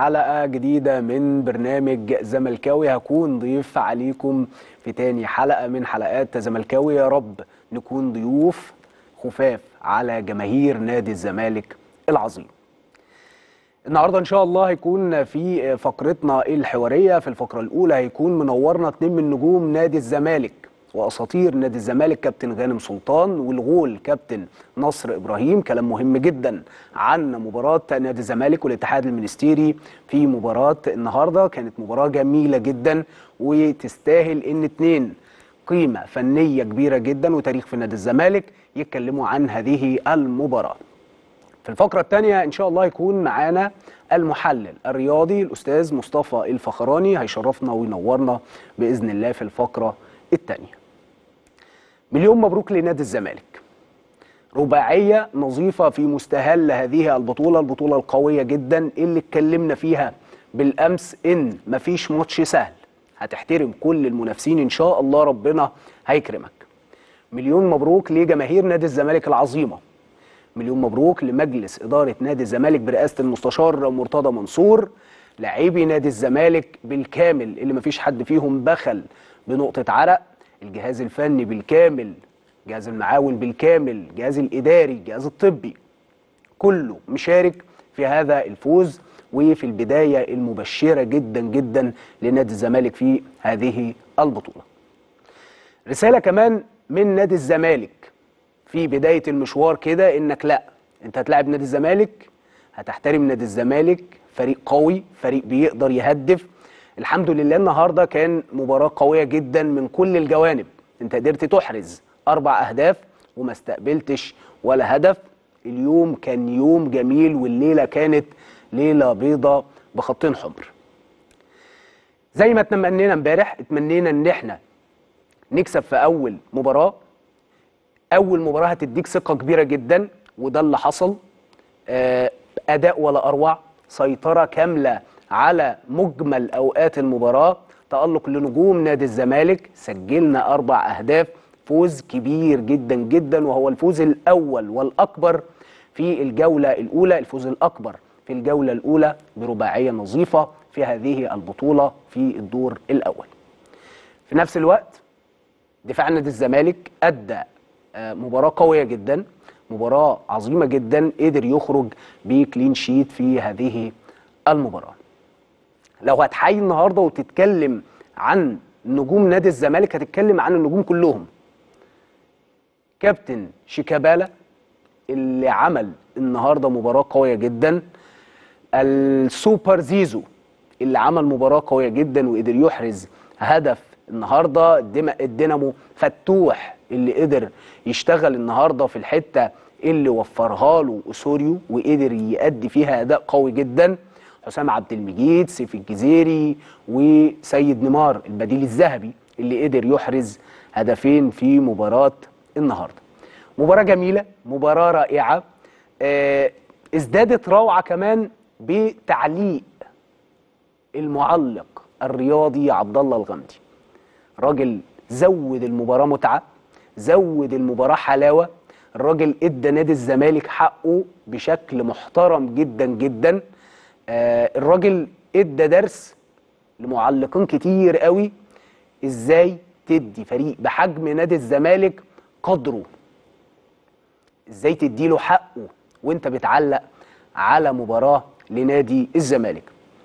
حلقة جديدة من برنامج زملكاوي. هكون ضيف عليكم في تاني حلقة من حلقات زملكاوي. يا رب نكون ضيوف خفاف على جماهير نادي الزمالك العظيم. النهارده ان شاء الله هيكون في فقرتنا الحوارية. في الفقرة الأولى هيكون منورنا 2 من نجوم نادي الزمالك وأساطير نادي الزمالك، كابتن غانم سلطان والغول كابتن نصر إبراهيم. كلام مهم جدا عن مباراة نادي الزمالك والاتحاد المنستيري في مباراة النهارده. كانت مباراة جميلة جدا وتستاهل ان 2 قيمة فنية كبيرة جدا وتاريخ في نادي الزمالك يتكلموا عن هذه المباراة. في الفقرة الثانية إن شاء الله يكون معانا المحلل الرياضي الأستاذ مصطفى الفخراني، هيشرفنا وينورنا بإذن الله في الفقرة الثانية. مليون مبروك لنادي الزمالك، رباعية نظيفة في مستهل هذه البطولة القوية جدا اللي اتكلمنا فيها بالأمس إن مفيش ماتش سهل، هتحترم كل المنافسين إن شاء الله، ربنا هيكرمك. مليون مبروك لجماهير نادي الزمالك العظيمة، مليون مبروك لمجلس إدارة نادي الزمالك برئاسة المستشار مرتضى منصور، لاعبي نادي الزمالك بالكامل اللي مفيش حد فيهم بخل بنقطة عرق، الجهاز الفني بالكامل، الجهاز المعاون بالكامل، الجهاز الإداري، الجهاز الطبي، كله مشارك في هذا الفوز وفي البداية المبشرة جدا جدا لنادي الزمالك في هذه البطولة. رسالة كمان من نادي الزمالك في بداية المشوار كده، انك لا، انت هتلاعب نادي الزمالك، هتحترم نادي الزمالك، فريق قوي، فريق بيقدر يهدف. الحمد لله النهارده كان مباراة قوية جدا من كل الجوانب، انت قدرت تحرز 4 أهداف وما استقبلتش ولا هدف. اليوم كان يوم جميل والليلة كانت ليلة بيضة بخطين حمر. زي ما اتمنينا امبارح، اتمنينا ان احنا نكسب في أول مباراة. أول مباراة هتديك ثقة كبيرة جدا وده اللي حصل. أداء ولا أروع، سيطرة كاملة على مجمل أوقات المباراة، تألق لنجوم نادي الزمالك، سجلنا 4 أهداف، فوز كبير جدا جدا وهو الفوز الأول والأكبر في الجولة الأولى، الفوز الأكبر في الجولة الأولى برباعية نظيفة في هذه البطولة في الدور الأول. في نفس الوقت دفاع نادي الزمالك أدى مباراة قوية جدا، مباراة عظيمة جدا، قدر يخرج بكلين شيت في هذه المباراة. لو هتحيي النهاردة وتتكلم عن نجوم نادي الزمالك هتتكلم عن النجوم كلهم. كابتن شيكابالا اللي عمل النهاردة مباراة قوية جدا، السوبر زيزو اللي عمل مباراة قوية جدا وقدر يحرز هدف النهارده، الدينامو فتوح اللي قدر يشتغل النهارده في الحته اللي وفرها له اسوريو وقدر يؤدي فيها اداء قوي جدا، حسام عبد المجيد، سيف الجزيري، وسيد نيمار البديل الذهبي اللي قدر يحرز هدفين في مباراه النهارده. مباراه جميله، مباراه رائعه، ازدادت روعه كمان بتعليق المعلق الرياضي عبد الله الغمدي. راجل زود المباراة متعة، زود المباراة حلاوة، الراجل ادى نادي الزمالك حقه بشكل محترم جدا جدا. الراجل ادى درس لمعلقين كتير قوي ازاي تدي فريق بحجم نادي الزمالك قدره، ازاي تديله حقه وانت بتعلق على مباراة لنادي الزمالك.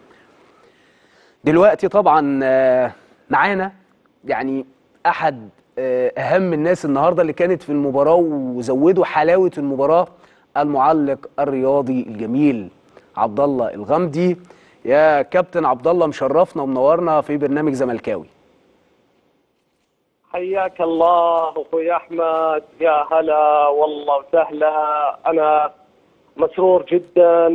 دلوقتي طبعا معانا يعني احد اهم الناس النهارده اللي كانت في المباراه وزودوا حلاوه المباراه، المعلق الرياضي الجميل عبد الله الغمدي. يا كابتن عبد الله، مشرفنا ومنورنا في برنامج زملكاوي. حياك الله اخوي احمد، يا هلا والله وسهلا. انا مسرور جدا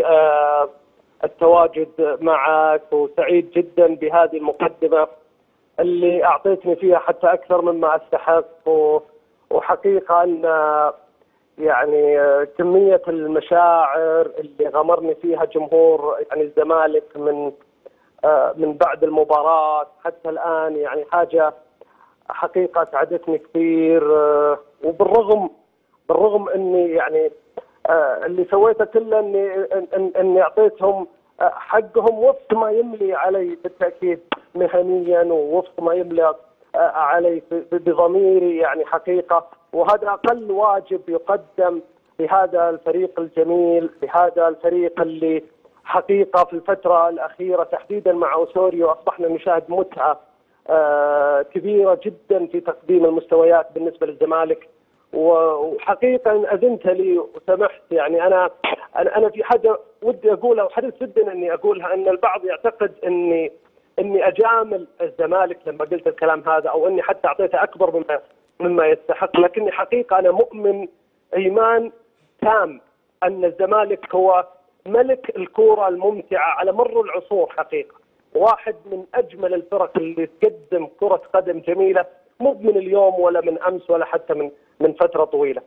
للتواجد معك وسعيد جدا بهذه المقدمه اللي اعطيتني فيها حتى اكثر مما استحق، وحقيقه ان يعني كميه المشاعر اللي غمرني فيها جمهور يعني الزمالك من بعد المباراه حتى الان يعني حاجه حقيقه سعدتني كثير. بالرغم اني يعني اللي سويته كله اني اعطيتهم حقهم وفق ما يملي علي بالتاكيد مهنيا، ووفق ما يملي علي بضميري يعني حقيقه، وهذا اقل واجب يقدم لهذا الفريق الجميل، لهذا الفريق اللي حقيقه في الفتره الاخيره تحديدا مع اوسوريو اصبحنا نشاهد متعه كبيره جدا في تقديم المستويات بالنسبه للزمالك. وحقيقه ان اذنت لي وسمحت، يعني انا في حاجه ودي اقولها وحريص جدا اني اقولها، ان البعض يعتقد اني اجامل الزمالك لما قلت الكلام هذا، او اني حتى اعطيته اكبر مما يستحق، لكني حقيقه انا مؤمن ايمان تام ان الزمالك هو ملك الكوره الممتعه على مر العصور، حقيقه واحد من اجمل الفرق اللي تقدم كره قدم جميله، مو من اليوم ولا من امس ولا حتى من فتره طويله.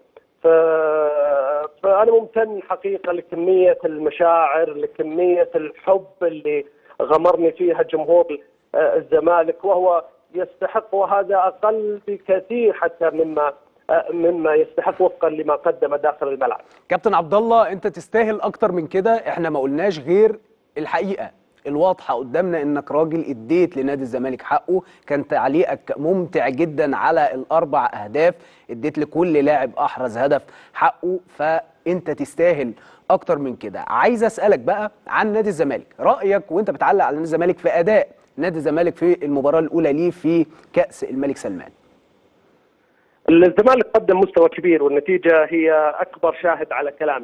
فانا ممتن حقيقه لكميه المشاعر، لكميه الحب اللي غمرني فيها جمهور الزمالك، وهو يستحق، وهذا اقل بكثير حتى مما يستحق وفقا لما قدم داخل الملعب. كابتن عبد الله، انت تستاهل اكتر من كده. احنا ما قلناش غير الحقيقه الواضحه قدامنا، انك راجل اديت لنادي الزمالك حقه. كان تعليقك ممتع جدا على الاربع اهداف، اديت لكل لاعب احرز هدف حقه، فانت تستاهل اكتر من كده. عايز اسالك بقى عن نادي الزمالك، رايك وانت بتعلق على نادي الزمالك في اداء نادي الزمالك في المباراه الاولى ليه في كاس الملك سلمان. الزمالك قدم مستوى كبير، والنتيجه هي اكبر شاهد على كلامي.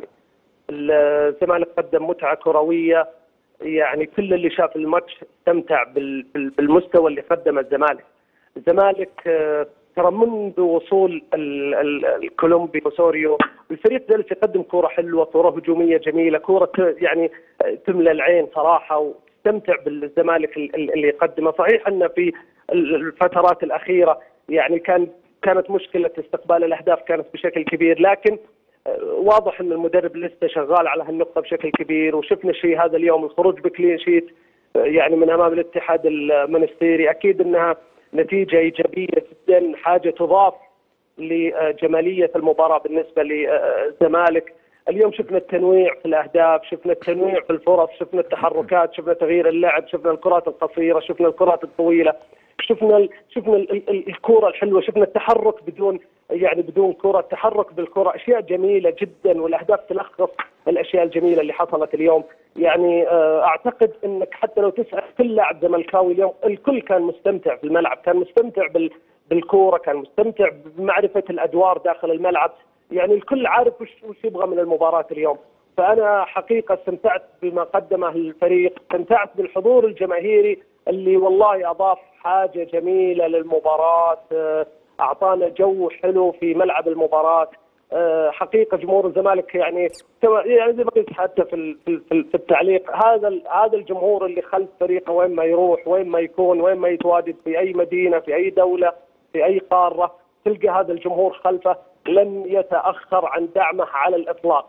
الزمالك قدم متعه كرويه، يعني كل اللي شاف الماتش استمتع بالمستوى اللي قدمه الزمالك. الزمالك ترى منذ وصول الكولومبي وسوريو الفريق جالس يقدم كوره حلوه، كوره هجوميه جميله، كوره يعني تملى العين صراحه، وتستمتع بالزمالك اللي يقدمه. صحيح ان في الفترات الاخيره يعني كانت مشكله استقبال الاهداف كانت بشكل كبير، لكن واضح ان المدرب لسه شغال على هالنقطه بشكل كبير، وشفنا الشيء هذا اليوم، الخروج بكلين شيت يعني من امام الاتحاد المنستيري، اكيد انها نتيجه ايجابيه جدا، حاجه تضاف لجماليه المباراه بالنسبه للزمالك. اليوم شفنا التنويع في الاهداف، شفنا التنويع في الفرص، شفنا التحركات، شفنا تغيير اللعب، شفنا الكرات القصيره، شفنا الكرات الطويله، شفنا الكره الحلوه، شفنا التحرك بدون كره، التحرك بالكره، اشياء جميله جدا، والاهداف تلخص الاشياء الجميله اللي حصلت اليوم. يعني اعتقد انك حتى لو تسال كل لاعب زملكاوي اليوم الكل كان مستمتع في الملعب، كان مستمتع بالكوره، كان مستمتع بمعرفه الادوار داخل الملعب، يعني الكل عارف وش يبغى من المباراه اليوم. فانا حقيقه استمتعت بما قدمه الفريق، استمتعت بالحضور الجماهيري اللي والله اضاف حاجه جميله للمباراه، اعطانا جو حلو في ملعب المباراه. حقيقه جمهور الزمالك يعني زي ما قلت حتى في التعليق، هذا الجمهور اللي خلف فريقه وين ما يروح، وين ما يكون، وين ما يتواجد، في اي مدينه، في اي دوله، في اي قاره، تلقى هذا الجمهور خلفه، لن يتاخر عن دعمه على الاطلاق.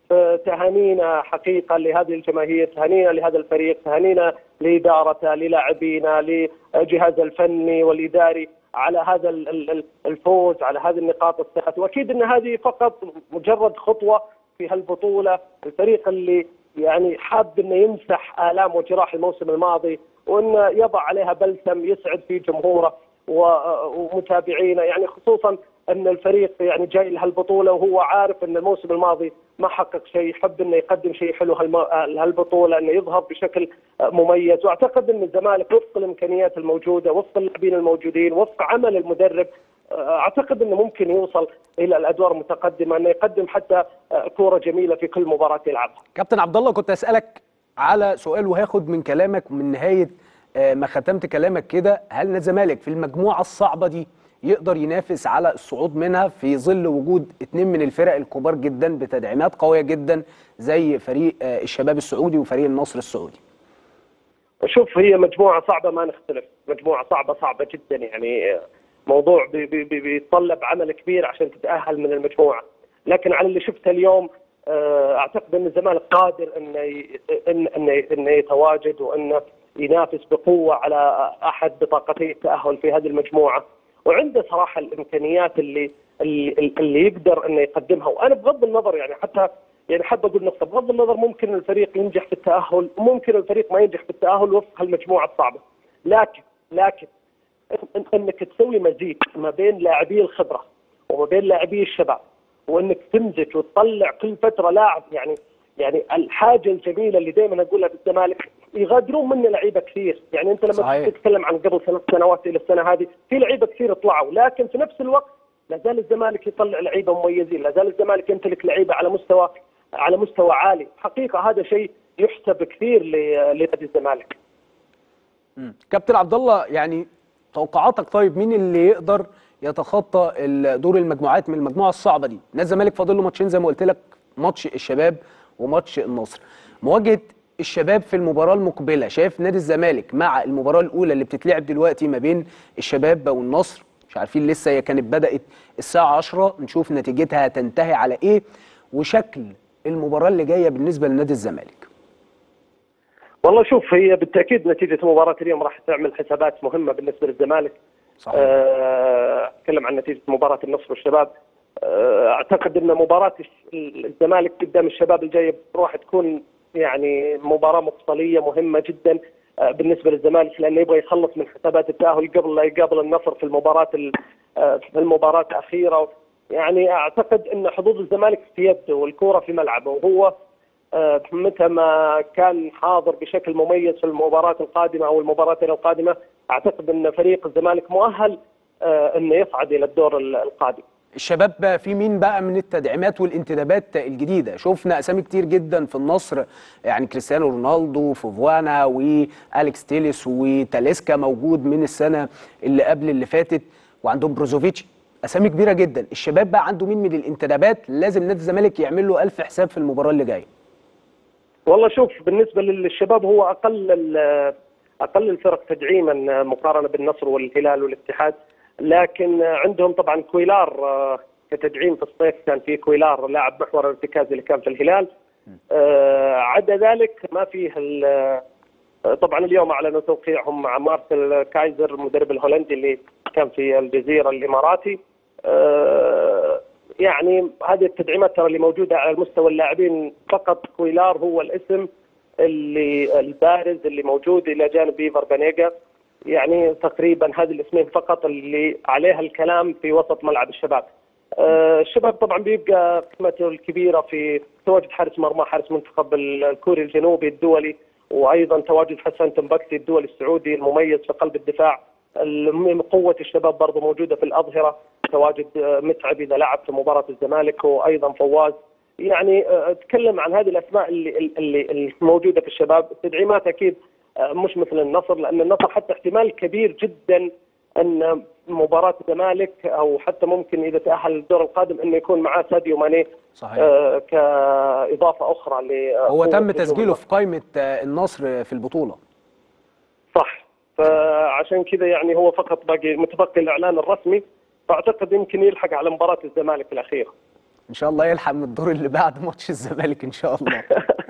تهانينا حقيقه لهذه الجماهير، تهانينا لهذا الفريق، تهانينا لادارته، للاعبينا، لجهاز الفني والاداري على هذا الفوز، على هذه النقاط الثلاث. واكيد ان هذه فقط مجرد خطوه في هالبطوله. الفريق اللي يعني حاب انه يمسح الام وجراح الموسم الماضي، وانه يضع عليها بلسم يسعد فيه جمهوره ومتابعينه، يعني خصوصا ان الفريق يعني جاي لهالبطوله وهو عارف ان الموسم الماضي ما حقق شيء، يحب انه يقدم شيء حلو هالبطوله، انه يظهر بشكل مميز. واعتقد ان الزمالك وفق الامكانيات الموجوده، وفق اللاعبين الموجودين، وفق عمل المدرب، اعتقد انه ممكن يوصل الى الادوار المتقدمه، انه يقدم حتى كوره جميله في كل مباراه يلعبها. كابتن عبد الله، كنت اسالك على سؤال وهاخد من كلامك من نهايه ما ختمت كلامك كده، هل نادي الزمالك في المجموعه الصعبه دي يقدر ينافس على الصعود منها في ظل وجود 2 من الفرق الكبار جدا بتدعيمات قويه جدا زي فريق الشباب السعودي وفريق النصر السعودي؟ شوف، هي مجموعه صعبه ما نختلف، مجموعه صعبه جدا، يعني موضوع بيتطلب عمل كبير عشان تتاهل من المجموعه، لكن على اللي شفته اليوم اعتقد ان الزمالك قادر انه يتواجد وانه ينافس بقوه على احد بطاقتي التاهل في هذه المجموعه، وعنده صراحه الامكانيات اللي يقدر انه يقدمها. وانا بغض النظر يعني حتى يعني حاب اقول نقطه، بغض النظر ممكن الفريق ينجح في التاهل وممكن الفريق ما ينجح في التاهل وفق هالمجموعه الصعبه، لكن انك تسوي مزيج ما بين لاعبي الخبره وما بين لاعبي الشباب، وانك تمزج وتطلع كل فتره لاعب، يعني الحاجه الجميله اللي دائما اقولها بالزمالك، يغادرون منه لعيبه كثير. يعني انت لما صحيح. تتكلم عن قبل 3 سنوات الى السنه هذه في لعيبه كثير طلعوا، لكن في نفس الوقت لا زال الزمالك يطلع لعيبه مميزين، لا زال الزمالك يمتلك لعيبه على مستوى عالي. حقيقه هذا شيء يحسب كثير لنادي الزمالك. كابتن عبد الله، يعني توقعاتك، طيب مين اللي يقدر يتخطى دور المجموعات من المجموعه الصعبه دي؟ نادي الزمالك فاضل له ماتشين زي ما قلت لك، ماتش الشباب وماتش النصر. مواجهه الشباب في المباراه المقبله، شايف نادي الزمالك مع المباراه الاولى اللي بتتلعب دلوقتي ما بين الشباب والنصر، مش عارفين لسه، هي كانت بدات الساعه 10، نشوف نتيجتها هتنتهي على ايه، وشكل المباراه اللي جايه بالنسبه لنادي الزمالك. والله شوف، هي بالتاكيد نتيجه مباراه اليوم راح تعمل حسابات مهمه بالنسبه للزمالك. صحيح. اتكلم عن نتيجه مباراه النصر والشباب. اعتقد ان مباراه الزمالك قدام الشباب الجايه راح تكون يعني مباراه مفصليه مهمه جدا بالنسبه للزمالك، لانه يبغى يخلص من حسابات التاهل قبل لا يقابل النصر في المباراه الاخيره. يعني اعتقد ان حظوظ الزمالك في يده والكوره في ملعبه، وهو متى ما كان حاضر بشكل مميز في المباراه القادمه او المباراتين القادمه، اعتقد ان فريق الزمالك مؤهل انه يصعد الى الدور القادم. الشباب بقى في مين بقى من التدعيمات والانتدابات الجديده؟ شفنا اسامي كتير جدا في النصر، يعني كريستيانو رونالدو، فوفوانا، واليكس تيليس، وتاليسكا موجود من السنه اللي قبل اللي فاتت، وعندهم بروزوفيتش، اسامي كبيره جدا. الشباب بقى عنده مين من الانتدابات لازم نادي الزمالك يعمل له 1000 حساب في المباراه اللي جايه؟ والله شوف، بالنسبه للشباب هو اقل الفرق تدعيما مقارنه بالنصر والهلال والاتحاد، لكن عندهم طبعا كويلار كتدعيم في الصيف، كان في كويلار لاعب محور الارتكاز اللي كان في الهلال. عدا ذلك ما فيه. طبعا اليوم اعلنوا توقيعهم مع مارسيل كايزر المدرب الهولندي اللي كان في الجزيره الاماراتي. يعني هذه التدعيمات ترى اللي موجوده على مستوى اللاعبين، فقط كويلار هو الاسم اللي البارز اللي موجود الى جانب بيفر بانيجا. يعني تقريبا هذه الاسمين فقط اللي عليها الكلام في وسط ملعب الشباب. الشباب طبعا بيبقى قيمته الكبيره في تواجد حارس مرمى، حارس منتخب الكوري الجنوبي الدولي، وايضا تواجد حسن تنبكتي الدولي السعودي المميز في قلب الدفاع. قوه الشباب برضه موجوده في الاظهره، تواجد متعب اذا لعب في مباراه الزمالك، وايضا فواز. يعني اتكلم عن هذه الاسماء اللي موجوده في الشباب. التدعيمات اكيد مش مثل النصر، لان النصر حتى احتمال كبير جدا ان مباراه الزمالك او حتى ممكن اذا تاهل للدور القادم انه يكون معاه ساديو ماني. صحيح. كاضافه اخرى هو تم تسجيله في قائمه النصر في البطوله. صح، فعشان كذا يعني هو فقط باقي متبقي الاعلان الرسمي، فاعتقد يمكن يلحق على مباراه الزمالك الاخيره. ان شاء الله يلحق من الدور اللي بعد ماتش الزمالك ان شاء الله.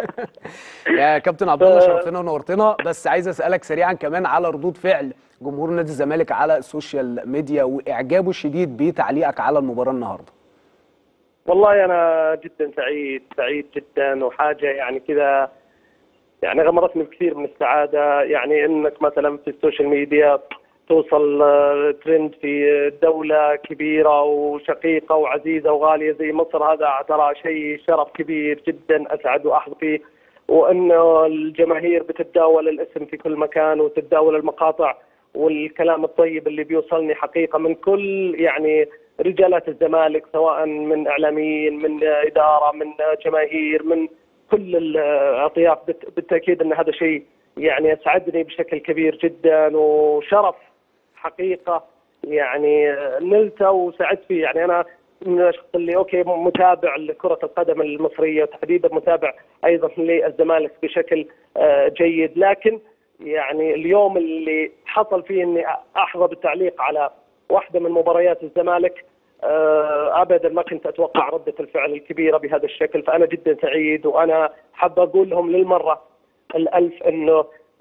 يا كابتن عبد الله، شرفتنا ونورتنا. بس عايز اسالك سريعا كمان على ردود فعل جمهور نادي الزمالك على السوشيال ميديا واعجابه الشديد بتعليقك على المباراه النهارده. والله انا جدا سعيد جدا، وحاجه يعني كذا يعني غمرتني بكثير من السعاده. يعني انك مثلا في السوشيال ميديا توصل ترند في دولة كبيرة وشقيقة وعزيزة وغالية زي مصر، هذا ترى شيء شرف كبير جدا أسعد وأحظى فيه. وأنه الجماهير بتتداول الاسم في كل مكان وتتداول المقاطع والكلام الطيب اللي بيوصلني حقيقة من كل يعني رجالات الزمالك، سواء من إعلاميين، من إدارة، من جماهير، من كل الأطياف. بالتأكيد أن هذا شيء يعني أسعدني بشكل كبير جدا، وشرف حقيقة يعني نلته وسعدت فيه. يعني أنا من الأشخاص اللي متابع لكرة القدم المصرية، وتحديدا متابع أيضا للزمالك بشكل جيد، لكن يعني اليوم اللي حصل فيه إني أحظى بالتعليق على واحدة من مباريات الزمالك، أبدا ما كنت أتوقع ردة الفعل الكبيرة بهذا الشكل. فأنا جدا سعيد، وأنا حاب أقول لهم للمرة الألف إنه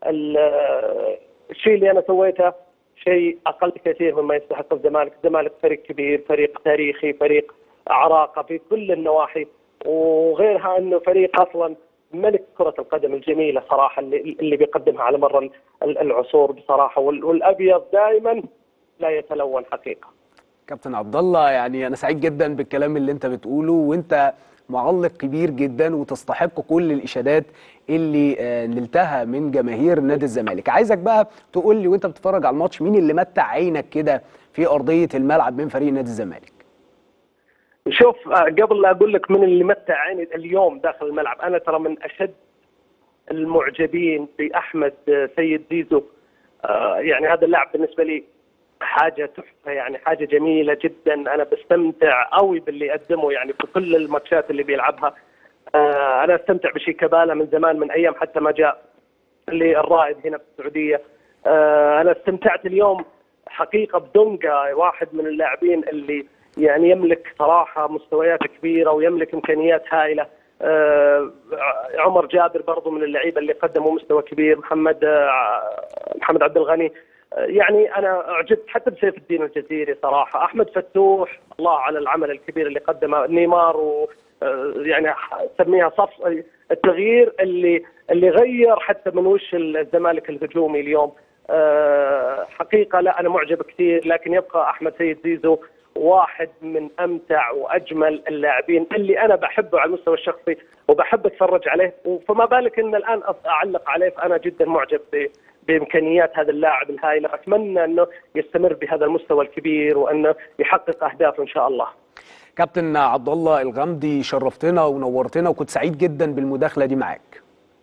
الشيء اللي أنا سويته شيء أقل كثير مما يستحق الزمالك. الزمالك فريق كبير، فريق تاريخي، فريق عراقة في كل النواحي، وغيرها انه فريق اصلا ملك كرة القدم الجميلة صراحة اللي بيقدمها على مر العصور بصراحة، والابيض دائما لا يتلون حقيقة. كابتن عبد الله، يعني انا سعيد جدا بالكلام اللي انت بتقوله، وانت معلق كبير جدا وتستحق كل الاشادات اللي نلتها من جماهير نادي الزمالك. عايزك بقى تقول لي وانت بتتفرج على الماتش مين اللي متع عينك كده في ارضيه الملعب من فريق نادي الزمالك؟ شوف، قبل لا اقول لك من اللي متع عيني اليوم داخل الملعب، انا ترى من اشد المعجبين باحمد سيد زيزو. يعني هذا اللاعب بالنسبه لي حاجه تحفه، يعني حاجه جميله جدا. انا بستمتع قوي باللي يقدمه يعني في كل الماتشات اللي بيلعبها. انا استمتع بشيكابالا من زمان، من ايام حتى ما جاء للرائد هنا في السعوديه. انا استمتعت اليوم حقيقه بدونجا، واحد من اللاعبين اللي يعني يملك صراحه مستويات كبيره ويملك امكانيات هائله. عمر جابر برضو من اللعيبه اللي قدموا مستوى كبير. محمد عبد الغني. يعني انا اعجبت حتى بسيف الدين الجزيري صراحه. احمد فتوح، الله على العمل الكبير اللي قدمه. نيمار يعني سميها صف التغيير اللي غير حتى من وش الزمالك الهجومي اليوم. حقيقه لا، انا معجب كثير، لكن يبقى احمد سيد زيزو واحد من امتع واجمل اللاعبين اللي انا بحبه على المستوى الشخصي وبحب اتفرج عليه، فما بالك ان الان اعلق عليه. فانا جدا معجب بامكانيات هذا اللاعب الهائله. اتمنى انه يستمر بهذا المستوى الكبير وانه يحقق اهدافه ان شاء الله. كابتن عبد الله الغامدي، شرفتنا ونورتنا، وكنت سعيد جدا بالمداخله دي معاك.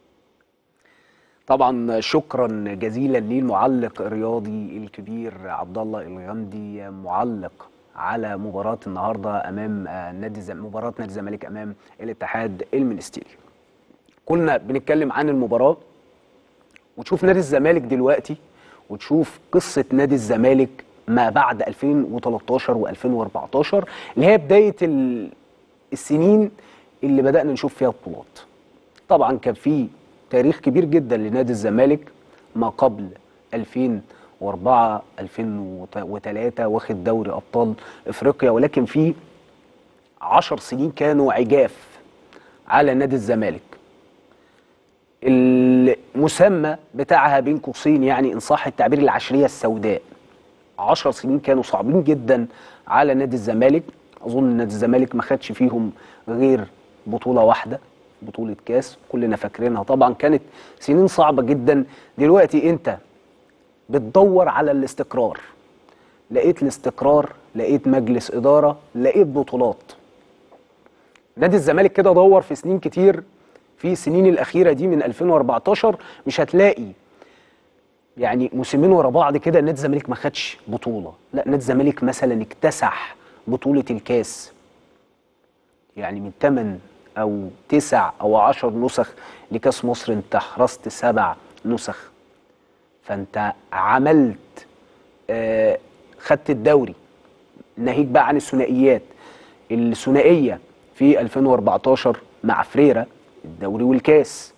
طبعا شكرا جزيلا للمعلق الرياضي الكبير عبد الله الغامدي، معلق على مباراة النهارده امام مباراة نادي الزمالك امام الاتحاد المنستيري. كنا بنتكلم عن المباراة، وتشوف نادي الزمالك دلوقتي وتشوف قصة نادي الزمالك ما بعد 2013 و2014 اللي هي بداية السنين اللي بدأنا نشوف فيها بطولات. طبعا كان في تاريخ كبير جدا لنادي الزمالك ما قبل 2004 2003 واخد دوري ابطال افريقيا، ولكن في 10 سنين كانوا عجاف على نادي الزمالك. المسمى بتاعها بين قوسين، يعني ان صح التعبير، العشريه السوداء. 10 سنين كانوا صعبين جدا على نادي الزمالك. اظن نادي الزمالك ما خدش فيهم غير بطوله واحده، بطوله كاس كلنا فاكرينها. طبعا كانت سنين صعبه جدا. دلوقتي انت بتدور على الاستقرار، لقيت الاستقرار، لقيت مجلس اداره، لقيت بطولات. نادي الزمالك كده دور في سنين كتير، في السنين الاخيره دي من 2014 مش هتلاقي يعني موسمين ورا بعض كده نادي الزمالك ما خدش بطوله. لا، نادي الزمالك مثلا اكتسح بطوله الكاس، يعني من 8 او 9 او 10 نسخ لكاس مصر انت حرزت 7 نسخ. فانت عملت خدت الدوري. ناهيك بقى عن الثنائيات، الثنائيه في 2014 مع فريرة الدوري والكاس،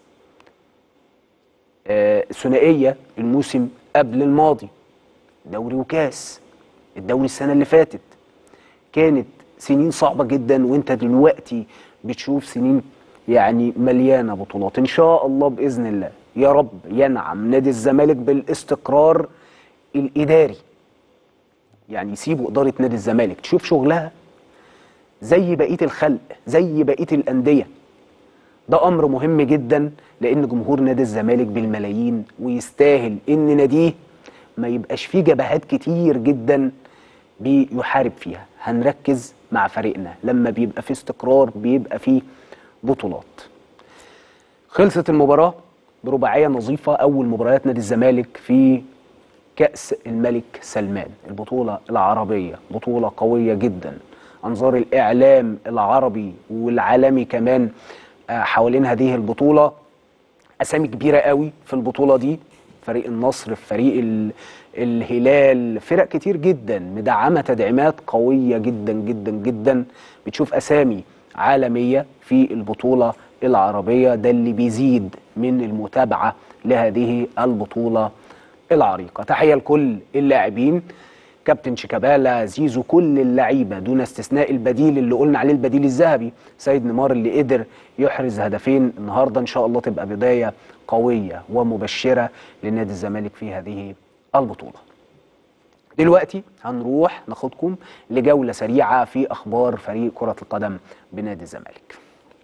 ثنائيه الموسم قبل الماضي دوري وكاس، الدوري السنه اللي فاتت. كانت سنين صعبه جدا، وانت دلوقتي بتشوف سنين يعني مليانه بطولات. ان شاء الله باذن الله يا رب ينعم نادي الزمالك بالاستقرار الاداري، يعني يسيبوا اداره نادي الزمالك تشوف شغلها زي بقيه الخلق، زي بقيه الانديه. ده امر مهم جدا، لان جمهور نادي الزمالك بالملايين ويستاهل ان ناديه ما يبقاش فيه جبهات كتير جدا بيحارب فيها. هنركز مع فريقنا لما بيبقى فيه استقرار، بيبقى فيه بطولات. خلصت المباراة برباعية نظيفة. أول مباريات نادي الزمالك في كأس الملك سلمان، البطولة العربية، بطولة قوية جدا. أنظار الإعلام العربي والعالمي كمان حوالين هذه البطولة. أسامي كبيرة قوي في البطولة دي، فريق النصر، فريق الهلال، فرق كتير جدا مدعمة تدعيمات قوية جدا جدا جدا. بتشوف أسامي عالمية في البطولة العربية، ده اللي بيزيد من المتابعة لهذه البطولة العريقة. تحية لكل اللاعبين، كابتن شيكابالا، زيزو، كل اللعيبه دون استثناء، البديل اللي قلنا عليه البديل الذهبي سيد نيمار اللي قدر يحرز هدفين النهارده. ان شاء الله تبقى بدايه قويه ومبشره لنادي الزمالك في هذه البطوله. دلوقتي هنروح ناخدكم لجوله سريعه في اخبار فريق كره القدم بنادي الزمالك.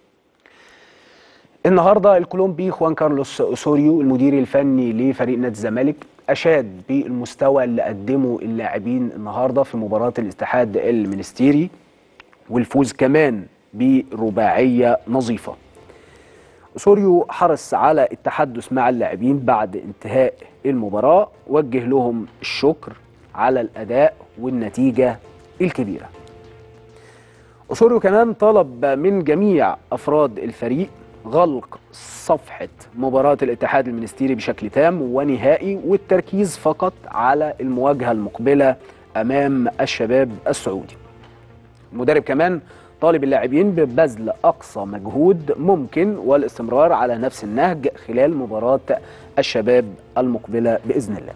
النهارده الكولومبي خوان كارلوس اوسوريو المدير الفني لفريق نادي الزمالك اشاد بالمستوى اللي قدمه اللاعبين النهارده في مباراه الاتحاد المنستيري، والفوز كمان برباعيه نظيفه. اوسوريو حرص على التحدث مع اللاعبين بعد انتهاء المباراه، وجه لهم الشكر على الاداء والنتيجه الكبيره. اوسوريو كمان طلب من جميع افراد الفريق غلق صفحة مباراة الاتحاد المنستيري بشكل تام ونهائي، والتركيز فقط على المواجهة المقبلة أمام الشباب السعودي. المدرب كمان طالب اللاعبين ببذل أقصى مجهود ممكن والاستمرار على نفس النهج خلال مباراة الشباب المقبلة بإذن الله.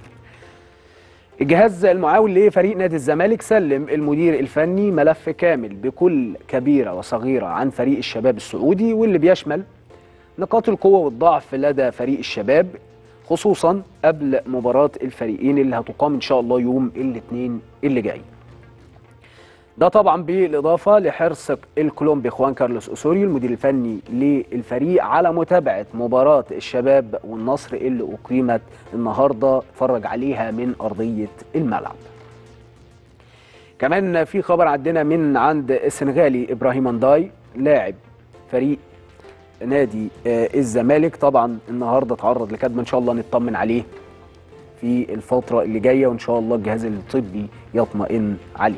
الجهاز المعاون لفريق نادي الزمالك سلم المدير الفني ملف كامل بكل كبيرة وصغيرة عن فريق الشباب السعودي، واللي بيشمل نقاط القوة والضعف لدى فريق الشباب، خصوصا قبل مباراة الفريقين اللي هتقام إن شاء الله يوم الاثنين اللي جاي. ده طبعا بالإضافة لحرص الكولومبي خوان كارلوس أوسوريو المدير الفني للفريق على متابعة مباراة الشباب والنصر اللي أقيمت النهاردة، اتفرج عليها من أرضية الملعب. كمان في خبر عندنا من عند السنغالي إبراهيم انداي لاعب فريق نادي الزمالك، طبعا النهاردة تعرض لكدمة، إن شاء الله نطمن عليه في الفترة اللي جاية، وإن شاء الله الجهاز الطبي يطمئن عليه.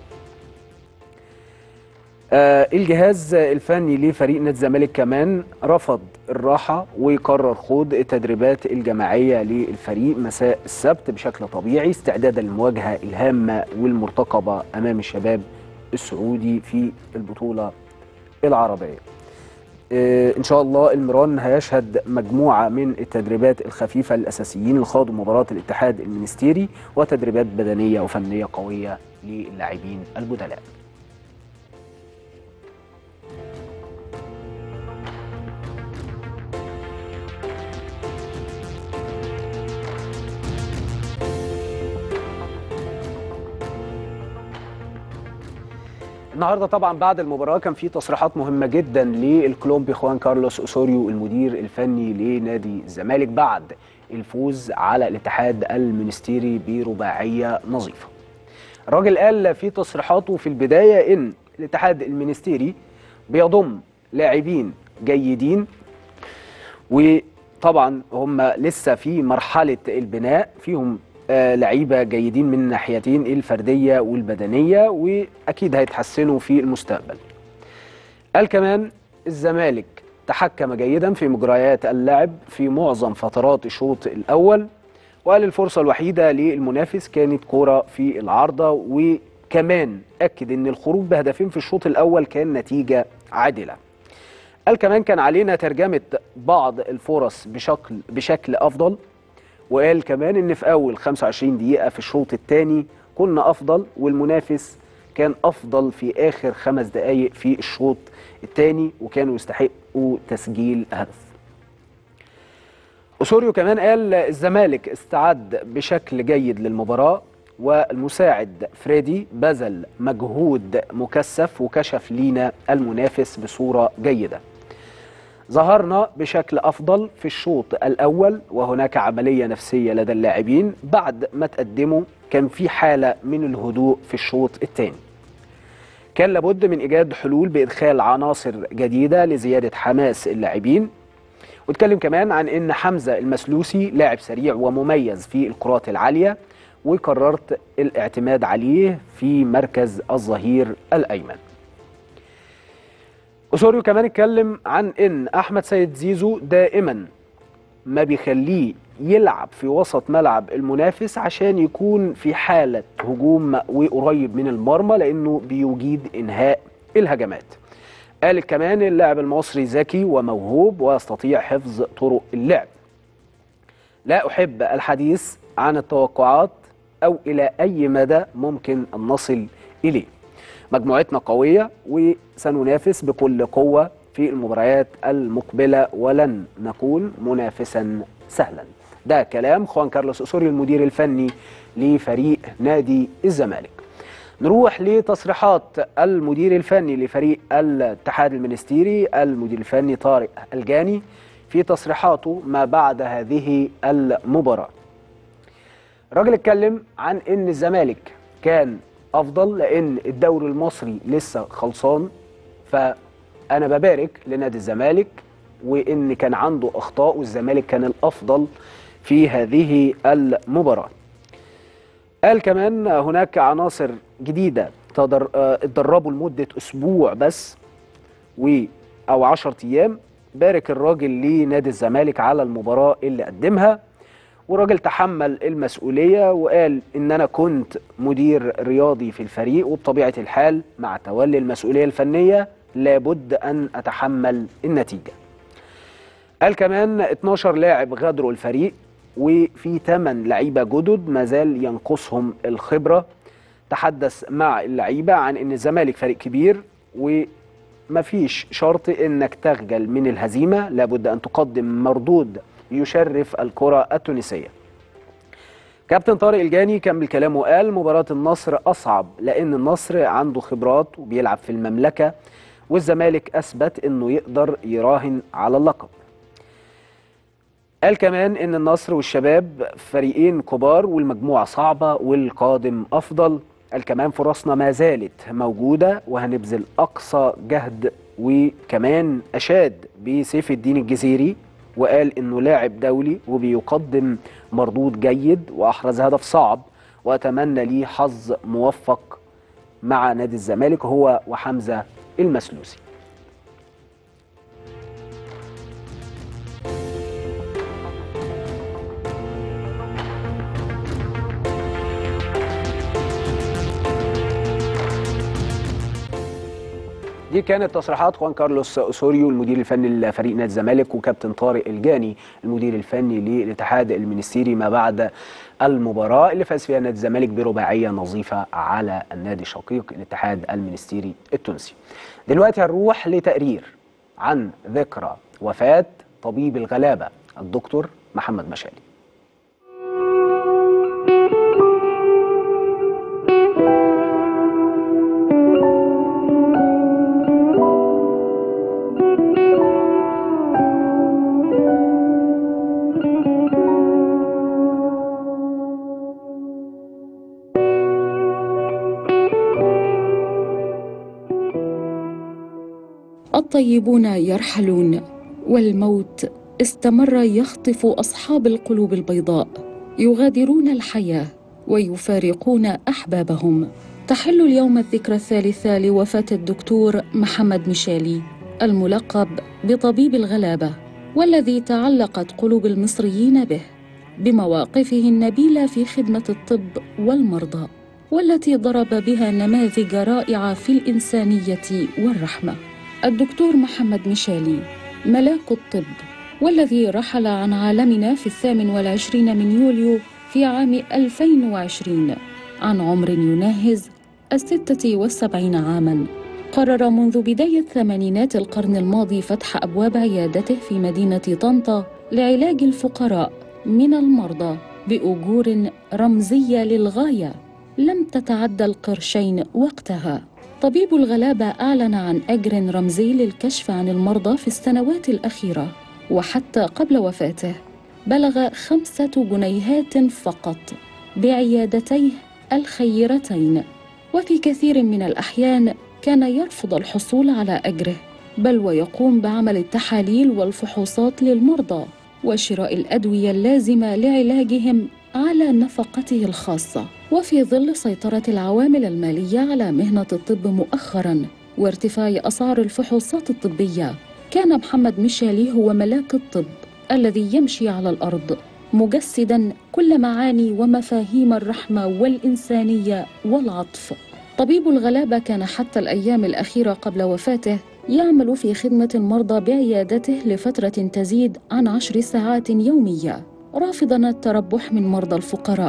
الجهاز الفني لفريق نادي الزمالك كمان رفض الراحة ويقرر خوض التدريبات الجماعية للفريق مساء السبت بشكل طبيعي استعدادا للمواجهة الهامة والمرتقبة أمام الشباب السعودي في البطولة العربية. إن شاء الله المران هيشهد مجموعة من التدريبات الخفيفة للأساسيين اللي خاضوا مباراة الاتحاد المنستيري وتدريبات بدنية وفنية قوية للاعبين البدلاء. النهارده طبعا بعد المباراه كان في تصريحات مهمه جدا للكولومبي خوان كارلوس اوسوريو المدير الفني لنادي الزمالك بعد الفوز على الاتحاد المنستيري برباعيه نظيفه. الراجل قال في تصريحاته في البدايه ان الاتحاد المنستيري بيضم لاعبين جيدين، وطبعا هم لسه في مرحله البناء، فيهم لعيبه جيدين من الناحيتين الفرديه والبدنيه، واكيد هيتحسنوا في المستقبل. قال كمان الزمالك تحكم جيدا في مجريات اللعب في معظم فترات الشوط الاول، وقال الفرصه الوحيده للمنافس كانت كوره في العارضه، وكمان اكد ان الخروج بهدفين في الشوط الاول كان نتيجه عادله. قال كمان كان علينا ترجمه بعض الفرص بشكل افضل، وقال كمان ان في اول 25 دقيقه في الشوط الثاني كنا افضل، والمنافس كان افضل في اخر 5 دقائق في الشوط الثاني وكانوا يستحقوا تسجيل هدف. اوسوريو كمان قال الزمالك استعد بشكل جيد للمباراه، والمساعد فريدي بذل مجهود مكثف وكشف لينا المنافس بصوره جيده. ظهرنا بشكل أفضل في الشوط الأول، وهناك عملية نفسية لدى اللاعبين بعد ما تقدموا، كان في حالة من الهدوء في الشوط الثاني. كان لابد من إيجاد حلول بإدخال عناصر جديدة لزيادة حماس اللاعبين. واتكلم كمان عن إن حمزة المسلوسي لاعب سريع ومميز في الكرات العالية، وقررت الاعتماد عليه في مركز الظهير الأيمن. اوسوريو كمان اتكلم عن ان احمد سيد زيزو دائما ما بيخليه يلعب في وسط ملعب المنافس عشان يكون في حالة هجوم وقريب من المرمى، لانه بيجيد انهاء الهجمات. قال كمان اللاعب المصري ذكي وموهوب ويستطيع حفظ طرق اللعب. لا احب الحديث عن التوقعات أو إلى أي مدى ممكن أن نصل إليه. مجموعتنا قوية وسننافس بكل قوة في المباريات المقبلة ولن نكون منافسا سهلا. ده كلام خوان كارلوس أوسوريو المدير الفني لفريق نادي الزمالك. نروح لتصريحات المدير الفني لفريق الاتحاد المنستيري المدير الفني طارق الجاني في تصريحاته ما بعد هذه المباراة. الراجل اتكلم عن ان الزمالك كان افضل لان الدوري المصري لسه خلصان، فانا ببارك لنادي الزمالك وان كان عنده اخطاء والزمالك كان الافضل في هذه المباراة. قال كمان هناك عناصر جديدة اتدربوا لمدة أسبوع بس أو 10 أيام. بارك الراجل لنادي الزمالك على المباراة اللي قدمها، والراجل تحمل المسؤولية وقال إن أنا كنت مدير رياضي في الفريق، وبطبيعة الحال مع تولي المسؤولية الفنية لابد أن أتحمل النتيجة. قال كمان 12 لاعب غادروا الفريق وفي 8 لعيبة جدد ما زال ينقصهم الخبرة. تحدث مع اللعيبة عن ان الزمالك فريق كبير ومفيش شرط انك تخجل من الهزيمة، لابد ان تقدم مردود يشرف الكرة التونسية. كابتن طارق الجاني كمل كلامه وقال مباراة النصر اصعب لان النصر عنده خبرات وبيلعب في المملكة، والزمالك اثبت انه يقدر يراهن على اللقب. قال كمان ان النصر والشباب فريقين كبار والمجموعة صعبة والقادم افضل. قال كمان فرصنا ما زالت موجودة وهنبذل اقصى جهد، وكمان اشاد بسيف الدين الجزيري وقال انه لاعب دولي وبيقدم مردود جيد واحرز هدف صعب، واتمنى ليه حظ موفق مع نادي الزمالك هو وحمزة المسلوسي. دي كانت تصريحات خوان كارلوس أوسوريو المدير الفني لفريق نادي الزمالك وكابتن طارق الجاني المدير الفني للاتحاد المنستيري ما بعد المباراة اللي فاز فيها نادي الزمالك برباعية نظيفة على النادي الشقيق الاتحاد المنستيري التونسي. دلوقتي هنروح لتقرير عن ذكرى وفاة طبيب الغلابة الدكتور محمد مشالي. الطيبون يرحلون والموت استمر يخطف أصحاب القلوب البيضاء، يغادرون الحياة ويفارقون أحبابهم. تحل اليوم الذكرى الثالثة لوفاة الدكتور محمد مشالي الملقب بطبيب الغلابة، والذي تعلقت قلوب المصريين به بمواقفه النبيلة في خدمة الطب والمرضى، والتي ضرب بها نماذج رائعة في الإنسانية والرحمة. الدكتور محمد مشالي ملاك الطب، والذي رحل عن عالمنا في 28 من يوليو في عام 2020 عن عمر يناهز 76 عاماً. قرر منذ بداية ثمانينات القرن الماضي فتح أبواب عيادته في مدينة طنطا لعلاج الفقراء من المرضى بأجور رمزية للغاية لم تتعدى القرشين وقتها. طبيب الغلابة أعلن عن أجر رمزي للكشف عن المرضى في السنوات الأخيرة، وحتى قبل وفاته بلغ 5 جنيهات فقط بعيادتيه الخيرتين، وفي كثير من الأحيان كان يرفض الحصول على أجره، بل ويقوم بعمل التحاليل والفحوصات للمرضى وشراء الأدوية اللازمة لعلاجهم على نفقته الخاصة. وفي ظل سيطرة العوامل المالية على مهنة الطب مؤخراً وارتفاع أسعار الفحوصات الطبية، كان محمد مشالي هو ملاك الطب الذي يمشي على الأرض مجسداً كل معاني ومفاهيم الرحمة والإنسانية والعطف. طبيب الغلابة كان حتى الأيام الأخيرة قبل وفاته يعمل في خدمة المرضى بعيادته لفترة تزيد عن 10 ساعات يومية، رافضاً التربح من مرضى الفقراء،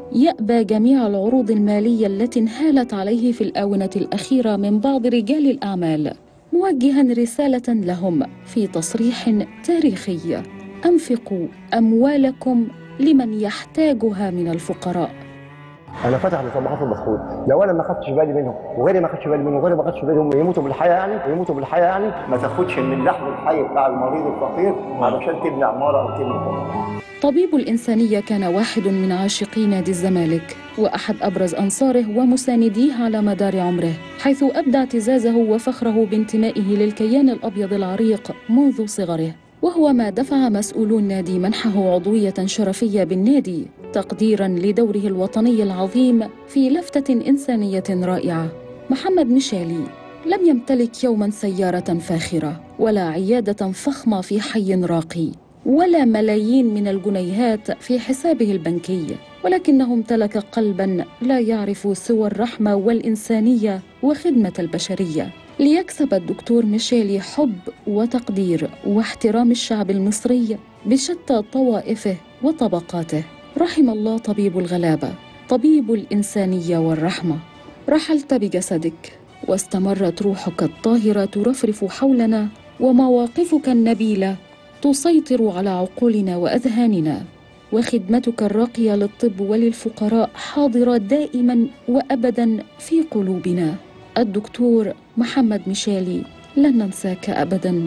يأبى جميع العروض المالية التي انهالت عليه في الآونة الأخيرة من بعض رجال الأعمال، موجها رسالة لهم في تصريح تاريخي: أنفقوا أموالكم لمن يحتاجها من الفقراء. انا فاتح لطبقات المفقود، لو انا ما خدتش بالي منهم وغيري ما خدش بالي منهم وغيري ما خدش بالي منهم يموتوا بالحياه، يعني يموتوا بالحياه، يعني ما تاخدش من لحم الحي بتاع المريض الفقير علشان تبني عماره او تبني طبقه. طبيب الإنسانية كان واحد من عاشقي نادي الزمالك وأحد أبرز أنصاره ومسانديه على مدار عمره، حيث أبدى اعتزازه وفخره بانتمائه للكيان الأبيض العريق منذ صغره، وهو ما دفع مسؤولو النادي منحه عضوية شرفية بالنادي تقديراً لدوره الوطني العظيم في لفتة إنسانية رائعة. محمد ميشيلي لم يمتلك يوماً سيارة فاخرة ولا عيادة فخمة في حي راقي ولا ملايين من الجنيهات في حسابه البنكي، ولكنه امتلك قلباً لا يعرف سوى الرحمة والإنسانية وخدمة البشرية. ليكسب الدكتور ميشيلي حب وتقدير واحترام الشعب المصري بشتى طوائفه وطبقاته. رحم الله طبيب الغلابة، طبيب الإنسانية والرحمة. رحلت بجسدك واستمرت روحك الطاهرة ترفرف حولنا، ومواقفك النبيلة تسيطر على عقولنا وأذهاننا، وخدمتك الراقية للطب وللفقراء حاضرة دائما وأبدا في قلوبنا. الدكتور محمد ميشيلي، لن ننساك أبدا.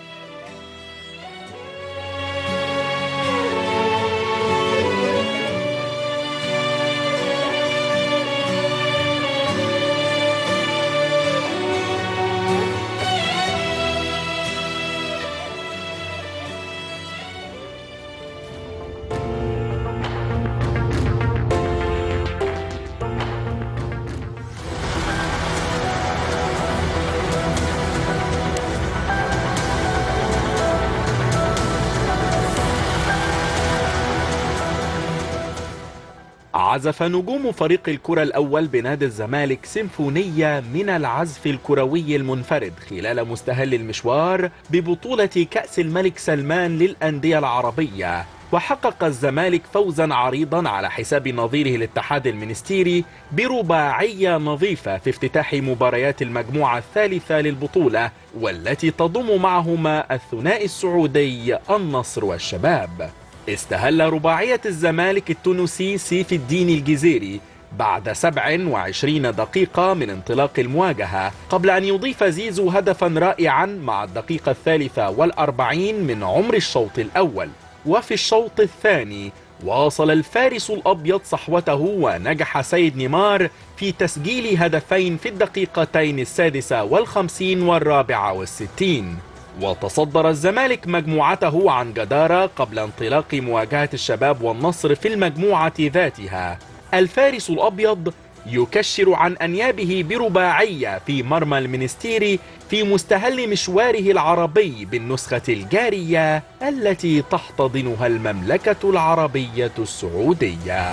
عزف نجوم فريق الكرة الأول بنادي الزمالك سيمفونية من العزف الكروي المنفرد خلال مستهل المشوار ببطولة كأس الملك سلمان للأندية العربية، وحقق الزمالك فوزا عريضا على حساب نظيره الاتحاد المنستيري برباعية نظيفة في افتتاح مباريات المجموعة الثالثة للبطولة، والتي تضم معهما الثنائي السعودي النصر والشباب. استهل رباعية الزمالك التونسي سيف الدين الجزيري بعد 27 دقيقة من انطلاق المواجهة، قبل أن يضيف زيزو هدفا رائعا مع الدقيقة 43 من عمر الشوط الأول. وفي الشوط الثاني واصل الفارس الأبيض صحوته، ونجح سيد نيمار في تسجيل هدفين في الدقيقتين 56 و64. وتصدر الزمالك مجموعته عن جدارة قبل انطلاق مواجهة الشباب والنصر في المجموعة ذاتها. الفارس الأبيض يكشر عن أنيابه برباعية في مرمى المنستيري في مستهل مشواره العربي بالنسخة الجارية التي تحتضنها المملكة العربية السعودية.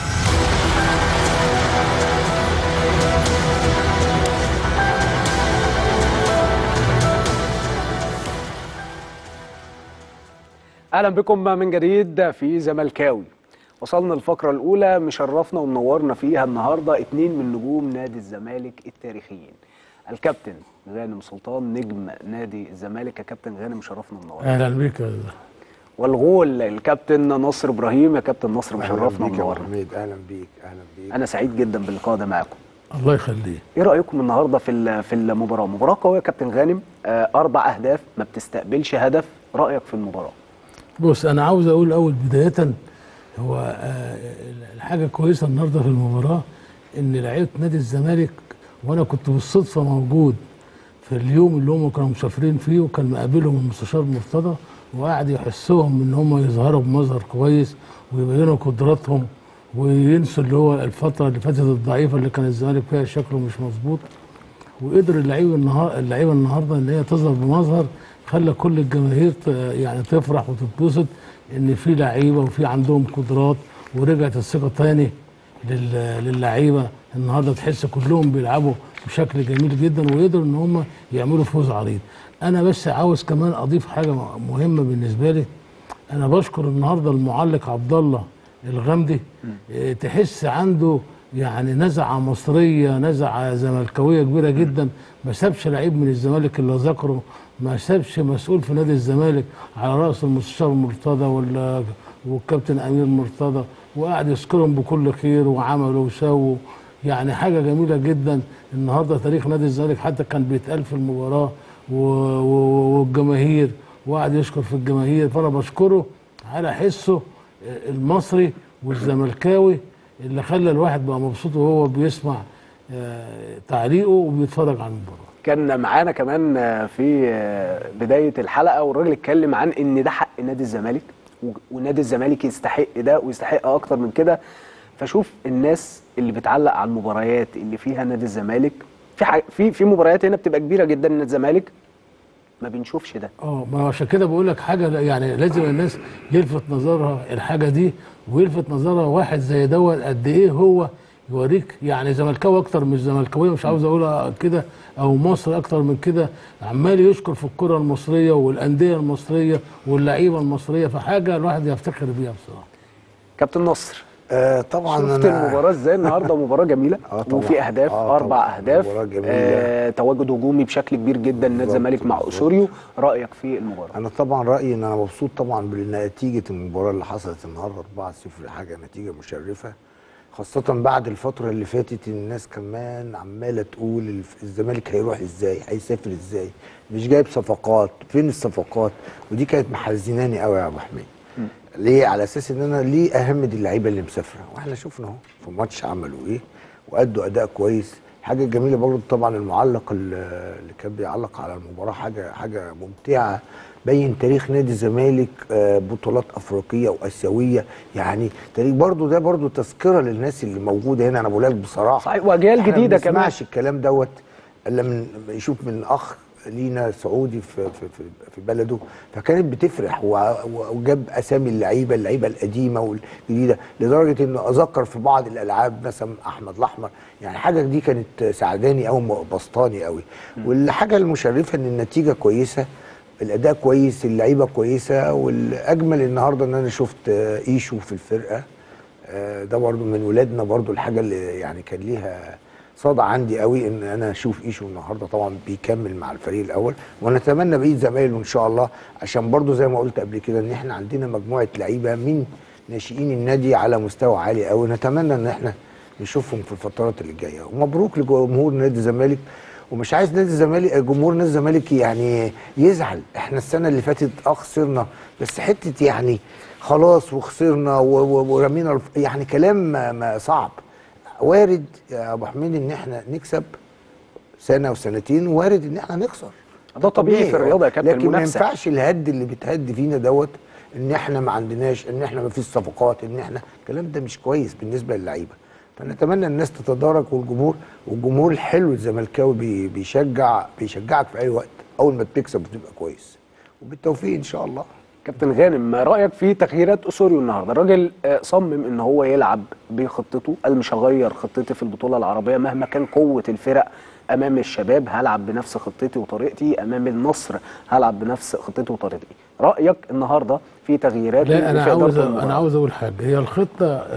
اهلا بكم من جديد في زملكاوي. وصلنا الفقره الاولى، مشرفنا ومنورنا فيها النهارده اتنين من نجوم نادي الزمالك التاريخيين، الكابتن غانم سلطان نجم نادي الزمالك. يا كابتن غانم مشرفنا ومنورنا. اهلا بيك. والغول الكابتن نصر ابراهيم. يا كابتن نصر مشرفنا ومنورنا. اهلا بيك. اهلا بيك. انا سعيد جدا باللقاء ده معاكم. الله يخليك. ايه رايكم النهارده في المباراه؟ مباراه قويه يا كابتن غانم، 4 اهداف، ما بتستقبلش هدف. رايك في المباراه؟ بص، انا عاوز اقول اول بدايه، هو الحاجه كويسه النهارده في المباراه ان لعيبه نادي الزمالك، وانا كنت بالصدفه موجود في اليوم اللي هم كانوا مسافرين فيه، وكان مقابلهم المستشار مرتضى، وقاعد يحسهم ان هم يظهروا بمظهر كويس ويبينوا قدراتهم وينسوا اللي هو الفتره اللي فاتت الضعيفه اللي كان الزمالك فيها شكله مش مظبوط. وقدر اللعيبه النهارده ان هي تظهر بمظهر خلى كل الجماهير يعني تفرح وتتبسط ان في لعيبه وفي عندهم قدرات، ورجعت الثقه تاني للعيبه. النهارده تحس كلهم بيلعبوا بشكل جميل جدا، ويقدروا ان هم يعملوا فوز عريض. انا بس عاوز كمان اضيف حاجه مهمه بالنسبه لي. انا بشكر النهارده المعلق عبد الله الغامدي تحس عنده يعني نزعه مصريه، نزعه زملكاويه كبيره جدا. ما سابش لعيب من الزمالك اللي ذكره، ما سابش مسؤول في نادي الزمالك على راس المستشار مرتضى والكابتن امير مرتضى، وقعد يذكرهم بكل خير وعملوا وسووا. يعني حاجه جميله جدا. النهارده تاريخ نادي الزمالك حتى كان بيتقال في المباراه والجماهير، وقعد يشكر في الجماهير. فانا بشكره على حسه المصري والزملكاوي اللي خلى الواحد بقى مبسوط وهو بيسمع تعليقه وبيتفرج على المباراه. كان معانا كمان في بدايه الحلقه والراجل اتكلم عن ان ده حق نادي الزمالك، ونادي الزمالك يستحق ده ويستحق اكتر من كده. فشوف الناس اللي بتعلق على المباريات اللي فيها نادي الزمالك، في مباريات هنا بتبقى كبيره جدا نادي الزمالك ما بنشوفش ده. ما عشان كده بقول لك حاجه، يعني لازم الناس يلفت نظرها الحاجه دي، ويلفت نظرها واحد زي دوت قد ايه هو يوريك. يعني زملكاوي اكتر من زملكاويه، مش عاوز اقولها كده، او مصر اكتر من كده، عمال يشكر في الكره المصريه والانديه المصريه واللعيبه المصريه. فحاجه الواحد يفتخر بيها بصراحه. كابتن نصر، طبعا شفت المباراه ازاي النهارده؟ مباراه جميله وفي اهداف، 4 اهداف، تواجد هجومي بشكل كبير جدا نادي الزمالك مع اسوريو. رايك في المباراه؟ انا طبعا رايي ان انا مبسوط طبعا بنتيجه المباراه اللي حصلت النهارده 4-0. حاجه نتيجه مشرفه، خاصه بعد الفتره اللي فاتت الناس كمان عماله تقول الزمالك هيروح ازاي، هيسافر ازاي، مش جايب صفقات، فين الصفقات؟ ودي كانت محزناني قوي يا ابو حميد. ليه؟ على اساس ان انا ليه اهم دي اللعيبه اللي مسافره، واحنا شفنا اهو في الماتش عملوا ايه وادوا اداء كويس. حاجه جميله برضه طبعا المعلق اللي كان بيعلق على المباراه، حاجه ممتعه، بين تاريخ نادي الزمالك، بطولات افريقيه واسيويه. يعني تاريخ برضه ده برضه تذكره للناس اللي موجوده هنا. انا بقول لك بصراحه صحيح، واجيال جديده كمان. ما بنسمعش الكلام دوت الا من يشوف من اخ لينا سعودي في بلده، فكانت بتفرح وجاب اسامي اللعيبه القديمه والجديده، لدرجه انه اذكر في بعض الالعاب مثلا احمد الاحمر. يعني حاجه دي كانت سعداني او بسطاني قوي. والحاجه المشرفه ان النتيجه كويسه، الاداء كويس، اللعيبه كويسه. والاجمل النهارده ان انا شفت ايشو في الفرقه، ده برضو من ولادنا. برضو الحاجه اللي يعني كان ليها صدى عندي قوي ان انا اشوف ايشو النهارده طبعا بيكمل مع الفريق الاول، ونتمنى بقيه زمايله ان شاء الله، عشان برضو زي ما قلت قبل كده ان احنا عندنا مجموعه لعيبه من ناشئين النادي على مستوى عالي قوي، نتمنى ان احنا نشوفهم في الفترات اللي جايه. ومبروك لجمهور نادي الزمالك. ومش عايز نادي الزمالك، جمهور نادي الزمالك يعني يزعل. احنا السنه اللي فاتت خسرنا، بس حته يعني خلاص وخسرنا ورمينا يعني كلام صعب. وارد يا ابو حميد ان احنا نكسب سنه وسنتين، وارد ان احنا نخسر، ده طبيعي في الرياضه يا كابتن. لكن ما ينفعش الهد اللي بيتهد فينا دوت، ان احنا ما عندناش، ان احنا ما فيش صفقات، ان احنا الكلام ده مش كويس بالنسبه للعيبه. فنتمنى الناس تتدارك، والجمهور الحلو الزملكاوي بيشجعك في اي وقت، اول ما بتكسب بتبقى كويس. وبالتوفيق ان شاء الله. كابتن غانم، ما رايك في تغييرات اسوريو النهارده؟ الراجل صمم ان هو يلعب بخطته، قال مش هغير خطتي في البطوله العربيه مهما كان قوه الفرق. امام الشباب هلعب بنفس خطتي وطريقتي، امام النصر هلعب بنفس خطتي وطريقتي. رايك النهارده في تغييرات؟ لا انا عاوز اقول حاجه. هي الخطه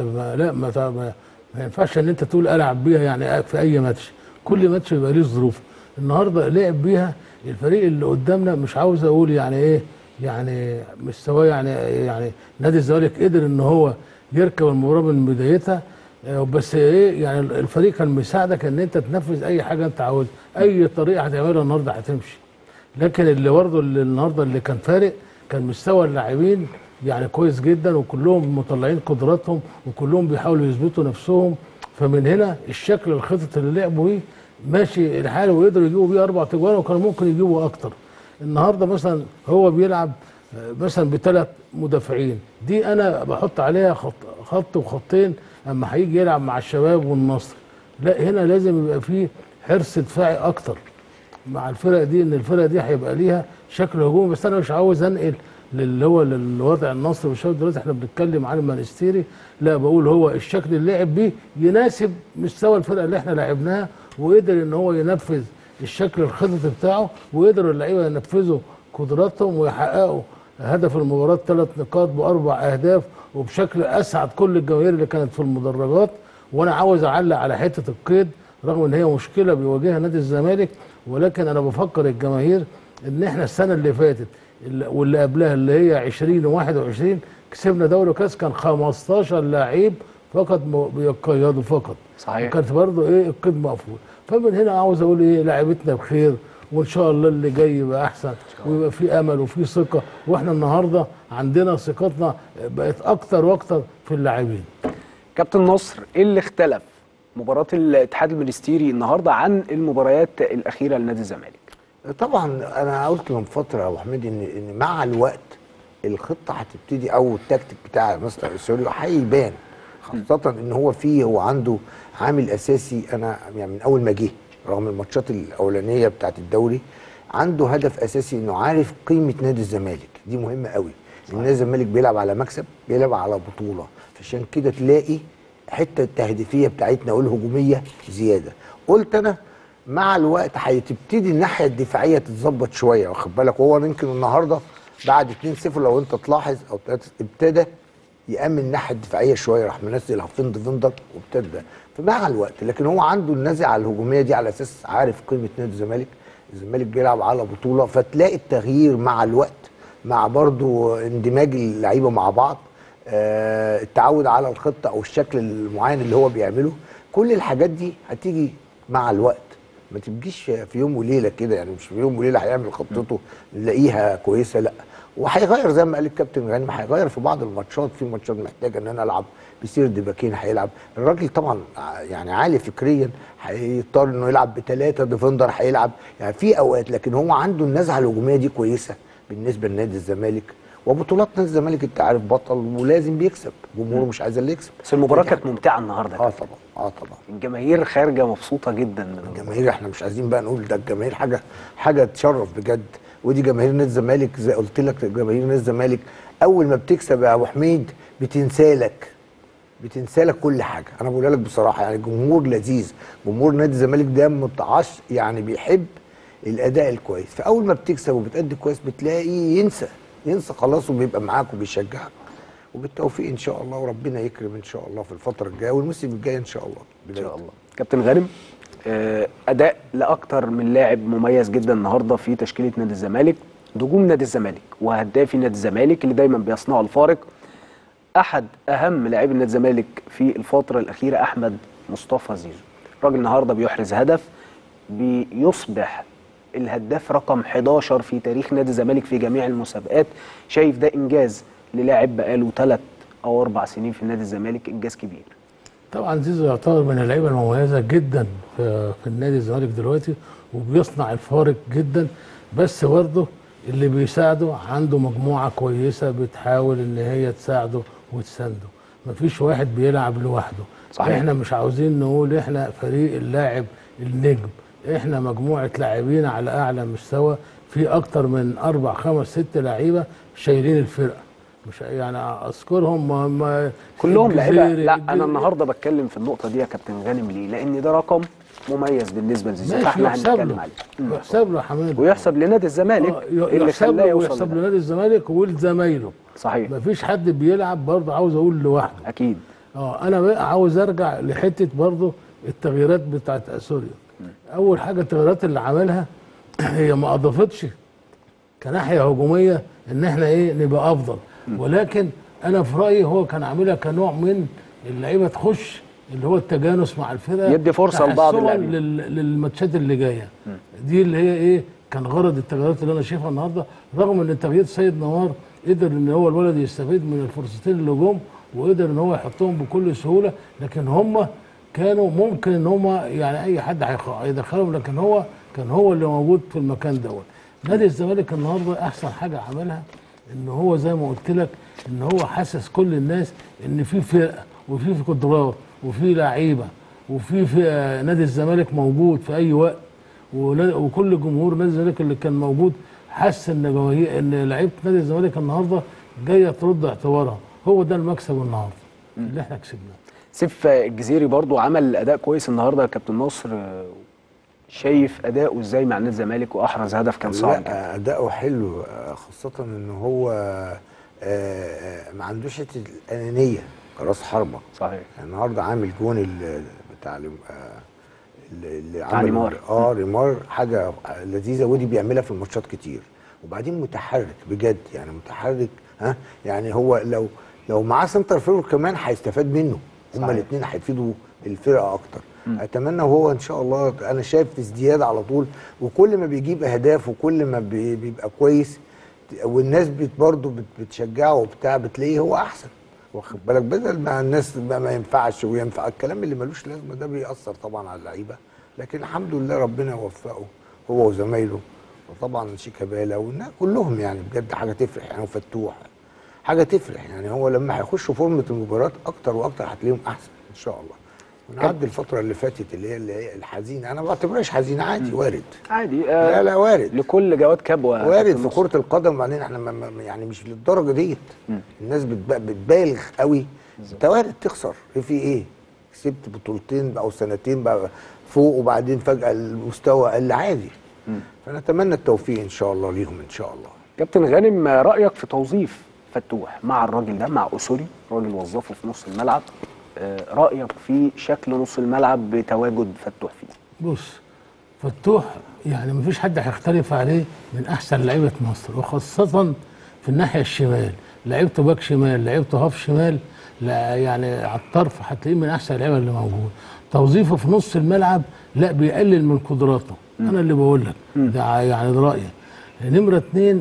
ما ينفعش ان انت تقول العب بيها يعني في اي ماتش، كل ماتش يبقى ليه ظروف. النهارده لعب بيها الفريق اللي قدامنا، مش عاوز اقول يعني ايه، يعني مستواه يعني نادي الزمالك قدر ان هو يركب المباراه من بدايتها، بس ايه يعني الفريق كان مساعدك ان انت تنفذ اي حاجه انت عاوزها، اي طريقه هتعملها النهارده هتمشي. لكن اللي برضه النهارده اللي كان فارق كان مستوى اللاعبين يعني كويس جدا، وكلهم مطلعين قدراتهم، وكلهم بيحاولوا يثبتوا نفسهم. فمن هنا الشكل الخطط اللي لعبوا بيه ماشي الحال، ويقدروا يجيبوا بيه 4 تجوان، وكانوا ممكن يجيبوا اكتر. النهارده مثلا هو بيلعب مثلا ب3 مدافعين، دي انا بحط عليها خط وخطين اما هيجي يلعب مع الشباب والنصر. لا، هنا لازم يبقى فيه حرص دفاعي اكتر مع الفرق دي، ان الفرق دي هيبقى ليها شكل هجومي. بس انا مش عاوز انقل للوضع النصر والشباب دلوقتي، احنا بنتكلم عن المانستيري. لا، بقول هو الشكل اللي لعب بيه يناسب مستوى الفرقه اللي احنا لعبناها، وقدر ان هو ينفذ الشكل الخططي بتاعه، وقدروا اللعيبه ينفذوا قدراتهم ويحققوا هدف المباراه 3 نقاط ب4 اهداف وبشكل اسعد كل الجماهير اللي كانت في المدرجات. وانا عاوز اعلق على حته القيد رغم ان هي مشكله بيواجهها نادي الزمالك، ولكن انا بفكر الجماهير ان احنا السنه اللي فاتت واللي قبلها اللي هي 20 و21 كسبنا دوري كاس كان 15 لعيب فقط بيقيدوا فقط. صحيح. وكانت برضه ايه القيد مقفول. فمن هنا عاوز اقول ايه لعيبتنا بخير وان شاء الله اللي جاي يبقى احسن ويبقى في امل وفي ثقه، واحنا النهارده عندنا ثقتنا بقت اكتر واكتر في اللاعبين. كابتن نصر، ايه اللي اختلف مباراه الاتحاد المنستيري النهارده عن المباريات الاخيره لنادي الزمالك؟ طبعا انا قلت من فتره يا ابو حميد ان مع الوقت الخطه هتبتدي او التكتيك بتاع مستر سوريو هيبان، خاصه ان هو عنده عامل اساسي. انا يعني من اول ما جه رغم الماتشات الاولانيه بتاعت الدوري عنده هدف اساسي انه عارف قيمه نادي الزمالك، دي مهمه قوي. نادي الزمالك بيلعب على مكسب، بيلعب على بطوله، فعشان كده تلاقي حته التهديفيه بتاعتنا والهجوميه زياده. قلت انا مع الوقت هتبتدي الناحيه الدفاعيه تتظبط شويه، واخد بالك. وهو يمكن النهارده بعد 2-0 لو انت تلاحظ او ابتدى يامن الناحيه الدفاعيه شويه، راح منزل هافين ديفندر وابتدى فمع الوقت. لكن هو عنده النزعه الهجوميه دي على اساس عارف قيمه نادي الزمالك، الزمالك بيلعب على بطوله، فتلاقي التغيير مع الوقت مع برضو اندماج اللعيبه مع بعض، التعود على الخطه او الشكل المعين اللي هو بيعمله. كل الحاجات دي هتيجي مع الوقت، ما تبقيش في يوم وليله كده، يعني مش في يوم وليله هيعمل خطته نلاقيها كويسه، لا. وهيغير زي ما قال الكابتن غانم، هيغير في بعض الماتشات، في ماتشات محتاجه ان انا العب بسيرد باكين هيلعب. الراجل طبعا يعني عالي فكريا، هيضطر انه يلعب ب3 ديفندر هيلعب يعني في اوقات، لكن هو عنده النزعه الهجوميه دي كويسه بالنسبه لنادي الزمالك. وبطولات نادي الزمالك انت عارف بطل ولازم بيكسب، جمهوره مش عايز اللي يكسب. بس المباراه كانت ممتعه النهارده. طبعا طبعا الجماهير خارجه مبسوطه جدا من الجماهير. احنا مش عايزين بقى نقول ده الجماهير حاجه تشرف بجد. ودي جماهير نادي الزمالك زي قلت لك، جماهير نادي الزمالك اول ما بتكسب يا ابو حميد بتنسى لك كل حاجه. انا بقول لك بصراحه يعني جمهور لذيذ، جمهور نادي الزمالك ده متعش يعني بيحب الاداء الكويس. فاول ما بتكسب وبتأدي كويس بتلاقيه ينسى خلاص وبيبقى معاك وبيشجعك. وبالتوفيق ان شاء الله، وربنا يكرم ان شاء الله في الفتره الجايه والموسم الجاي ان شاء الله. ان شاء الله. كابتن غانم، اداء لاكتر من لاعب مميز جدا النهارده في تشكيله نادي الزمالك، نجوم نادي الزمالك وهدافي نادي الزمالك اللي دايما بيصنعوا الفارق. احد اهم لاعبي نادي الزمالك في الفتره الاخيره احمد مصطفى زيزو، الراجل النهارده بيحرز هدف، بيصبح الهداف رقم 11 في تاريخ نادي الزمالك في جميع المسابقات. شايف ده انجاز للاعب بقاله 3 أو 4 سنين في نادي الزمالك، انجاز كبير. طبعا زيزو يعتبر من اللعيبه المميزه جدا في النادي الزمالك دلوقتي وبيصنع الفارق جدا، بس برضه اللي بيساعده عنده مجموعه كويسه بتحاول ان هي تساعده وتسانده، مفيش واحد بيلعب لوحده. صحيح. احنا مش عاوزين نقول احنا فريق اللاعب النجم، احنا مجموعه لاعبين على اعلى مستوى، في اكتر من 4 5 6 لعيبه شايلين الفرقه، مش يعني اذكرهم كلهم لعيبه. لا انا النهارده بتكلم في النقطه دي يا كابتن غانم ليه؟ لان ده رقم مميز بالنسبه لزيزو، فاحنا هنتكلم عليه. يحسب له يا حماد، ويحسب لنادي الزمالك اللي خلاه يوصل، ويحسب لنادي الزمالك ولزمايله. صحيح. مفيش حد بيلعب برضه عاوز اقول لوحده. اكيد. انا بقى عاوز ارجع لحته برضه التغييرات بتاعت اسوريا. اول حاجه التغييرات اللي عملها هي ما اضافتش كناحيه هجوميه ان احنا نبقى افضل، ولكن انا في رايي هو كان عاملها كنوع من اللعيبه تخش اللي هو التجانس مع الفرقه، يدي فرصه لبعض اللاعبين للماتشات اللي جايه. دي اللي هي كان غرض التغييرات اللي انا شايفها النهارده، رغم ان تغيير سيد نوار قدر ان هو الولد يستفيد من الفرصتين اللي جم وقدر ان هو يحطهم بكل سهوله، لكن هم كانوا ممكن ان هم يعني اي حد هيدخلهم، لكن هو كان هو اللي موجود في المكان دوت. نادي الزمالك النهارده احسن حاجه عملها ان هو زي ما قلت لك ان هو حسس كل الناس ان في فرقه وفي قدرات وفي لعيبه وفي نادي الزمالك موجود في اي وقت، وكل جمهور نادي الزمالك اللي كان موجود حس ان لعيبه نادي الزمالك النهارده جايه ترد اعتبارها. هو ده المكسب النهارده اللي احنا كسبناه. سيف الجزيري برضو عمل اداء كويس النهارده يا كابتن نصر، شايف اداؤه ازاي مع نادي الزمالك واحرز هدف كان صعب جدا؟ لا اداؤه حلو، خاصه ان هو ما عندوش حته الانانيه كراس حربه. صحيح. النهارده عامل جون بتاع اللي عمل ريمار. ريمار حاجه لذيذه، ودي بيعملها في الماتشات كتير. وبعدين متحرك بجد، يعني متحرك. يعني هو لو معاه سنتر فيرور كمان هيستفاد منه. هما الاثنين هيفيدوا الفرقه اكتر. اتمنى، وهو ان شاء الله انا شايف ازدياد على طول، وكل ما بيجيب اهداف وكل ما بيبقى كويس والناس برضه بتشجعه وبتاع، بتلاقيه هو احسن. واخد بالك؟ بدل ما الناس ما ينفعش وينفع الكلام اللي ملوش لازمه ده بيأثر طبعا على اللعيبه. لكن الحمد لله ربنا وفقه هو وزمايله، وطبعا شيكابالا والناس كلهم، يعني بجد حاجه تفرح. يعني وفتوح حاجه تفرح. يعني هو لما هيخشوا فورمه المباراه اكتر واكتر هتلاقيهم احسن ان شاء الله. ونعدي الفتره اللي فاتت اللي هي الحزينه. انا ما بعتبرهاش حزينه، عادي، وارد. عادي. لا وارد. لكل جواد كبوه وارد في كره القدم. وبعدين احنا يعني مش للدرجه ديت. الناس بتبالغ قوي. انت وارد تخسر، في ايه؟ كسبت بطولتين او سنتين بقى فوق، وبعدين فجاه المستوى قل، عادي. فنتمنى التوفيق ان شاء الله ليهم ان شاء الله. كابتن غانم، رايك في توظيف فتوح مع الراجل ده، مع اسوري، راجل وظفه في نص الملعب؟ رايك في شكل نص الملعب بتواجد فتوح فيه؟ بص، فتوح يعني مفيش حد هيختلف عليه، من احسن لعيبه مصر، وخاصه في الناحيه الشمال. لعيبته باك شمال، لعيبته هاف شمال، لا يعني على الطرف هتلاقيه من احسن اللعيبه اللي موجود. توظيفه في نص الملعب لا بيقلل من قدراته. انا اللي بقول لك ده، يعني ده رايي. نمره 2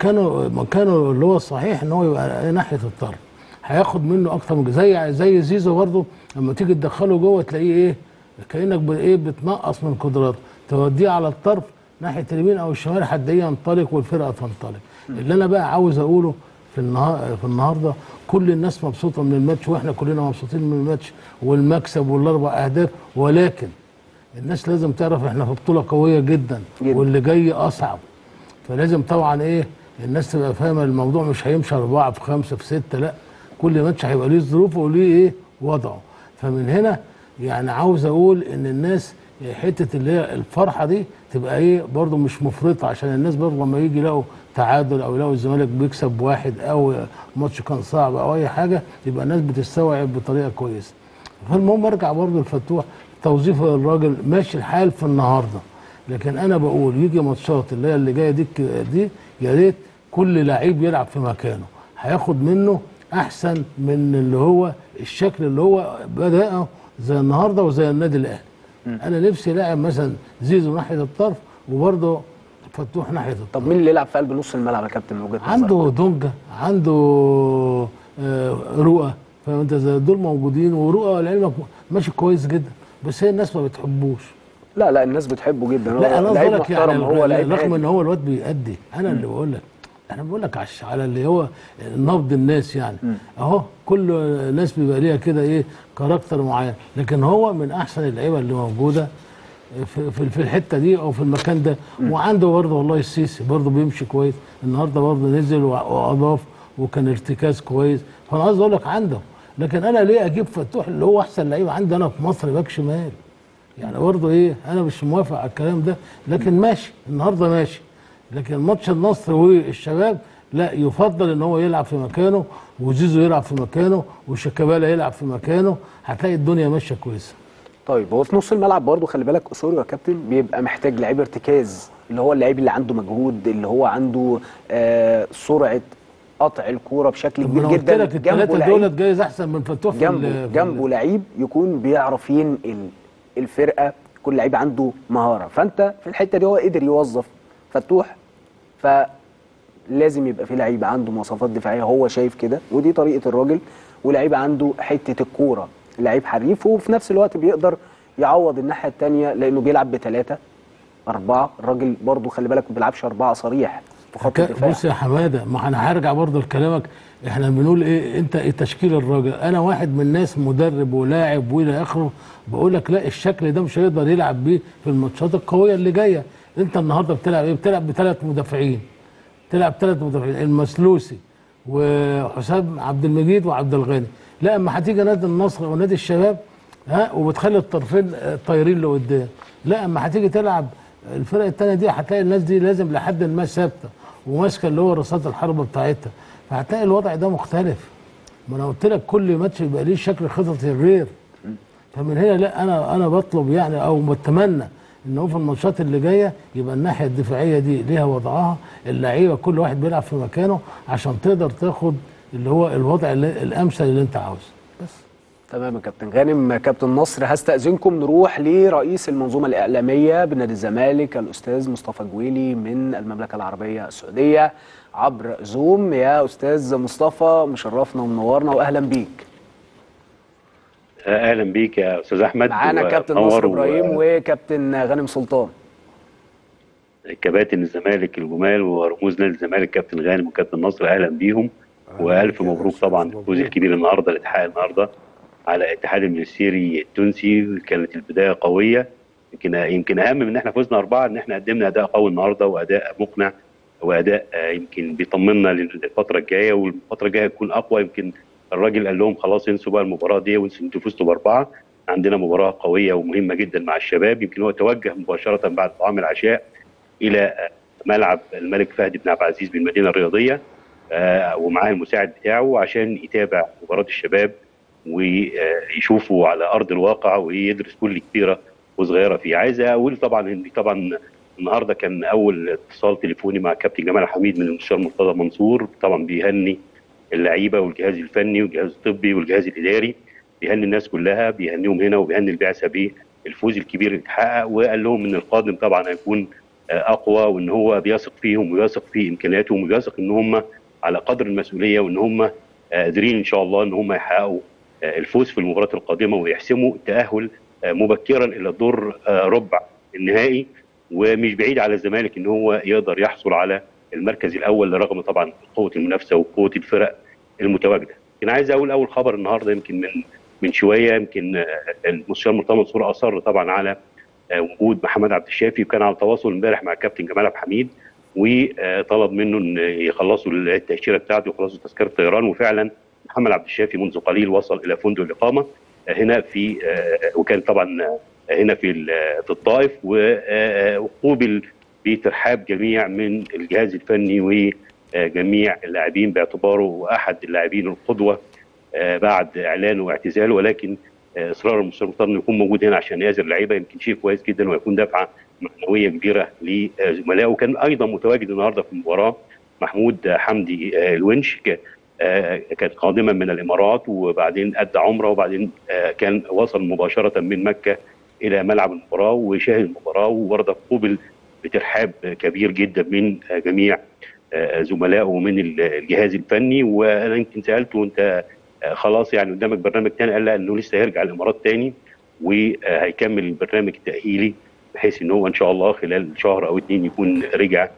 مكانه اللي هو الصحيح ان هو يبقى ناحيه الطرف، هياخد منه اكتر من زي زيزو برضه. لما تيجي تدخله جوه تلاقيه ايه، كانك بتنقص من قدراته. توديه على الطرف ناحيه اليمين او الشمال هتلاقيه ينطلق والفرقه تنطلق. اللي انا بقى عاوز اقوله في النهارده، كل الناس مبسوطه من الماتش، واحنا كلنا مبسوطين من الماتش والمكسب والاربع اهداف، ولكن الناس لازم تعرف احنا في بطوله قويه جدا واللي جاي اصعب. فلازم طبعا الناس تبقى فاهمه الموضوع مش هيمشي 4 في 5 في 6، لا، كل ماتش هيبقى ليه ظروفه وليه وضعه. فمن هنا يعني عاوز اقول ان الناس حته اللي هي الفرحه دي تبقى برضه مش مفرطه، عشان الناس برضه لما يجي يلاقوا تعادل او يلاقوا الزمالك بيكسب 1 او ماتش كان صعب او اي حاجه، يبقى الناس بتستوعب بطريقه كويسه. فالمهم ارجع برضه لفتوح، توظيف الراجل ماشي الحال في النهارده، لكن انا بقول يجي ماتشات اللي هي اللي جايه دي يا ريت كل لعيب يلعب في مكانه، هياخد منه احسن من اللي هو الشكل اللي هو بدأه زي النهارده وزي النادي الاهلي. انا نفسي لاعب مثلا زيزو ناحيه الطرف وبرضه فتوح ناحيه الطرف. طب مين اللي يلعب في قلب نص الملعب يا كابتن من وجهه نظرك؟ عنده دونجا، عنده رؤى، فاهم انت؟ دول موجودين، ورؤى لعلمك ماشي كويس جدا، بس هي الناس ما بتحبوش. لا الناس بتحبه جدا. لا انا لعيب قصدك محترم، يعني هو لعيب رغم هادي. ان هو الواد بيأدي. انا اللي بقول لك، انا بقول لك على اللي هو نبض الناس يعني. اهو كل ناس بيبقى ليها كده كاركتر معين، لكن هو من احسن اللعيبه اللي موجوده في الحته دي او في المكان ده. وعنده برضه والله السيسي برضه بيمشي كويس، النهارده برضه نزل واضاف وكان ارتكاز كويس. فانا قصدي اقول لك عنده، لكن انا ليه اجيب فتوح اللي هو احسن لعيب عندي انا في مصر باك شمال؟ يعني برضه انا مش موافق على الكلام ده، لكن ماشي النهارده ماشي. لكن ماتش النصر والشباب لا، يفضل ان هو يلعب في مكانه، وزيزو يلعب في مكانه، وشيكابالا يلعب في مكانه، هتلاقي الدنيا ماشيه كويسه. طيب هو في نص الملعب برضه خلي بالك اسوري يا كابتن بيبقى محتاج لعيب ارتكاز، اللي هو اللعيب اللي عنده مجهود، اللي هو عنده سرعه قطع الكوره بشكل كبير جدا. قلت لك الثلاثه دولت جايز احسن من فتوح. جنبه لعيب يكون بيعرف ينقل الفرقه، كل لعيب عنده مهاره. فانت في الحته دي هو قدر يوظف فتوح، فلازم يبقى في لعيب عنده مواصفات دفاعيه، هو شايف كده ودي طريقه الراجل، ولعيب عنده حته الكوره، لعيب حريف وفي نفس الوقت بيقدر يعوض الناحيه الثانيه لانه بيلعب ب3 4. الراجل برضه خلي بالك ما بيلعبش 4 صريح في خط الدفاع. بص يا حماده، ما انا هرجع برضه لكلامك. احنا بنقول انت تشكيل الراجل. انا واحد من الناس مدرب ولاعب والى اخره، بقول لك لا، الشكل ده مش هيقدر يلعب بيه في الماتشات القويه اللي جايه. انت النهارده بتلعب بتلعب ب3 مدافعين، تلعب 3 مدافعين، المسلوسي وحسام عبد المجيد وعبد الغني. لا اما هتيجي نادي النصر ونادي الشباب وبتخلي الطرفين طايرين لقدام. لا اما هتيجي تلعب الفرق الثانيه دي هتلاقي الناس دي لازم لحد ما ثابته وماسكه اللي هو رصاص الحربه بتاعتها، فهتلاقي الوضع ده مختلف. ما انا قلت لك كل ماتش يبقى ليه شكل خططي غير. فمن هنا لا انا بطلب يعني او بتمنى ان هو في الماتشات اللي جايه يبقى الناحيه الدفاعيه دي ليها وضعها، اللعيبه كل واحد بيلعب في مكانه عشان تقدر تاخد اللي هو الوضع الامثل اللي انت عاوزه. بس تمام يا كابتن غانم. كابتن نصر، هستأذنكم نروح لرئيس المنظومة الإعلامية بنادي الزمالك الأستاذ مصطفى جويلي من المملكة العربية السعودية عبر زوم. يا أستاذ مصطفى، مشرفنا ومنورنا وأهلا بيك. اهلا بيك يا استاذ احمد. معانا كابتن نصر ابراهيم وكابتن غانم سلطان. كباتن الزمالك الجمال ورموز نادي الزمالك كابتن غانم وكابتن نصر، اهلا بيهم والف مبروك طبعا الفوز الكبير النهارده اللي اتحقق النهارده على الاتحاد المنستيري التونسي. كانت البدايه قويه، يمكن اهم من ان احنا فزنا 4 ان احنا قدمنا اداء قوي النهارده واداء مقنع واداء يمكن بيطمنا للفتره الجايه، والفتره الجايه تكون اقوى. يمكن الراجل قال لهم خلاص انسوا بقى المباراه دي وانسوا انتوا فزتوا ب4، عندنا مباراه قويه ومهمه جدا مع الشباب. يمكن هو توجه مباشره بعد طعام العشاء الى ملعب الملك فهد بن عبد العزيز بالمدينه الرياضيه ومعاه المساعد بتاعه عشان يتابع مباراه الشباب ويشوفوا على ارض الواقع ويدرس كل كبيره وصغيره فيه. عايز اقول طبعا ان النهارده كان اول اتصال تليفوني مع كابتن جمال حميد من المستشار مرتضى منصور، طبعا بيهني اللعيبه والجهاز الفني والجهاز الطبي والجهاز الاداري، بيهني الناس كلها، بيهنيهم هنا وبيهني البعثه بالفوز الكبير اللي اتحقق، وقال لهم ان القادم طبعا هيكون اقوى وان هو بيثق فيهم ويثق في امكانياتهم ويثق ان هم على قدر المسؤوليه وان هم قادرين ان شاء الله ان هم يحققوا الفوز في المباراه القادمه ويحسموا التاهل مبكرا الى الدور ربع النهائي. ومش بعيد على الزمالك ان هو يقدر يحصل على المركز الاول رغم طبعا قوه المنافسه وقوه الفرق المتواجده. يمكن عايز اقول اول خبر النهارده يمكن من شويه، يمكن المستشار مرتضى منصور اصر طبعا على وجود محمد عبد الشافي، وكان على تواصل امبارح مع الكابتن جمال عبد الحميد وطلب منه ان يخلصوا التاشيره بتاعته ويخلصوا تذكره الطيران. وفعلا محمد عبد الشافي منذ قليل وصل الى فندق الاقامه هنا في وكان طبعا هنا في الطائف، وقوبل بترحاب جميع من الجهاز الفني وجميع اللاعبين باعتباره احد اللاعبين القدوه بعد اعلانه واعتزاله، ولكن اصرار المستشار مرتضى انه يكون موجود هنا عشان يعزل اللعيبه يمكن شيء كويس جدا ويكون دفعه معنويه كبيره لزملائه. وكان ايضا متواجد النهارده في المباراه محمود حمدي الونش، كانت قادما من الامارات وبعدين ادى عمره وبعدين كان وصل مباشره من مكه الى ملعب المباراه وشاهد المباراه، وبرضه قوبل بترحاب كبير جدا من جميع زملائه ومن الجهاز الفني. وانا يمكن سالته انت خلاص يعني قدامك برنامج ثاني؟ قال لا، انه لسه هيرجع الامارات ثاني وهيكمل البرنامج التاهيلي بحيث ان هو ان شاء الله خلال شهر او 2 يكون رجع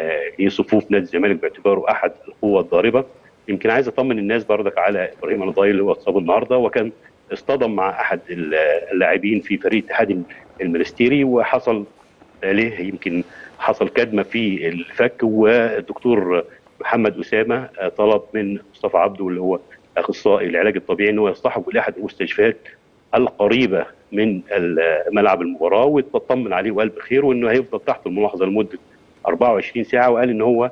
لصفوف نادي الزمالك باعتباره احد القوى الضاربه. يمكن عايز اطمن الناس بردك على ابراهيم النضاي اللي هو اتصاب النهارده وكان اصطدم مع احد اللاعبين في فريق اتحاد المنستيري وحصل عليه يمكن حصل كدمه في الفك، والدكتور محمد اسامه طلب من مصطفى عبده اللي هو اخصائي العلاج الطبيعي انه يصطحبه لاحد المستشفيات القريبه من ملعب المباراه وتطمن عليه وقال بخير وانه هيفضل تحت الملاحظه لمده 24 ساعه، وقال ان هو